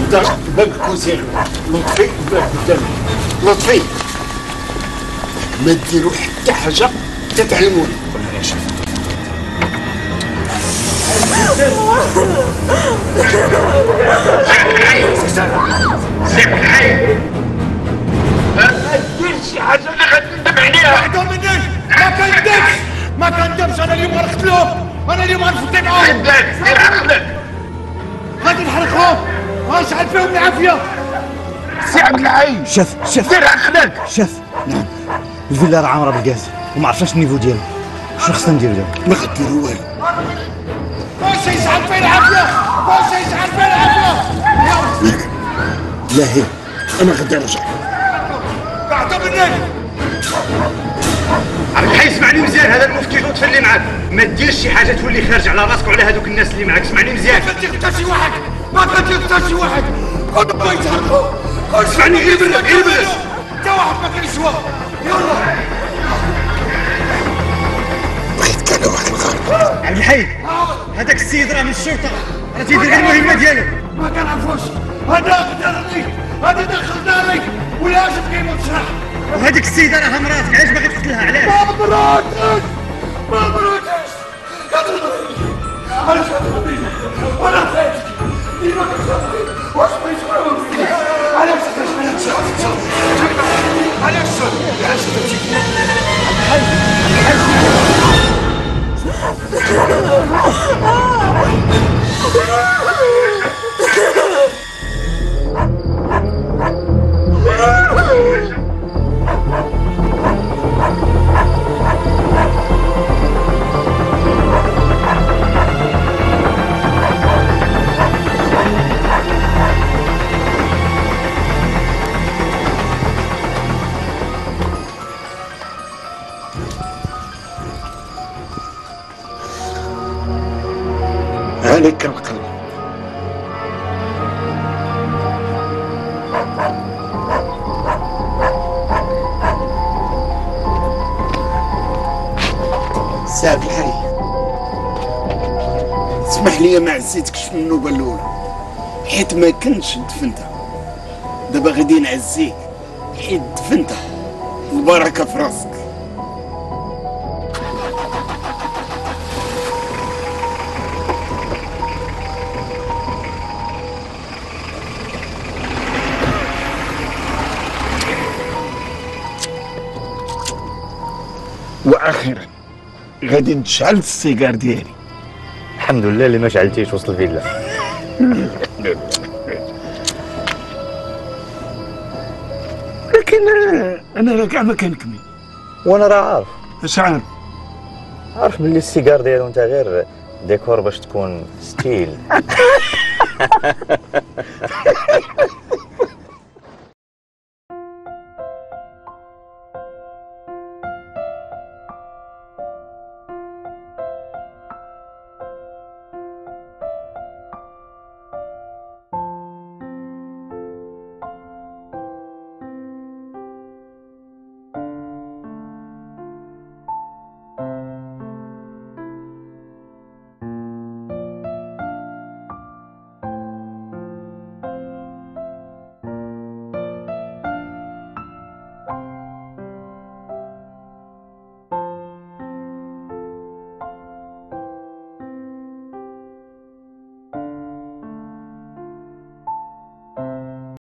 غدا باب الكوزينه لطفي الباب قدامي لطفي ما ديروا حتى حاجه تتعلموني ولا يا شيخ سيب الحي ما ديرش شي حاجه اللي غتندم عليها وحده منك ما كندمش انا اليوم غنقتلهم انا اليوم غنفدي معاهم دير عقلك غادي نحرقهم ونشعل فيهم العافيه سي عبد الحي شاف دير عقلك شاف نعم الفيلا راه عامره بالغاز وما عرفناش النيفو ديالها شنو خصنا نديرو دابا ما غديروا والو واش يشعل فيه العافيه واش يشعل فيه العافيه لا هي انا غادي نرجع بعدا منك عبد الحي اسمعني مزيان هذا المفتي تفلي معاك ما ديرش شي حاجه تولي خارج على راسك وعلى هذوك الناس اللي معاك اسمعني مزيان ما كندير حتى شي واحد ما كندير حتى شي واحد كلهم يتحرقوا اسمعني غير بالك حتى واحد ما كيسوى يلا بغيت كان واحد الغرب عبد الحي هذاك السيد راه من الشرطه راه تيدير غير المهمه ديالو ما كنعرفوش هذا دارني هذا دخل داري ولا اش كيموت شرح وهذيك السيده راها مراتك علاش باغي تقتلها علاش ما مراتش كتضربني علاش كتضربني وانا فاتك ديما كتضربني واش بغيت نقول فيك علاش عليك كنقلب سي عبد الحي اسمح لي ما عزيتكش في النوبه الاولى حيت ما كنتش دفنتها دابا غادي نعزيك حيت دفنتها البركه في راسك واخيرا غادي نشعل السيجار ديالي الحمد لله اللي ما شعلتيش وسط الفيلا لكن انا راه كاع ما كنكمل وانا راه عارف اش عارف باللي السيجار ديالو انت غير ديكور باش تكون ستيل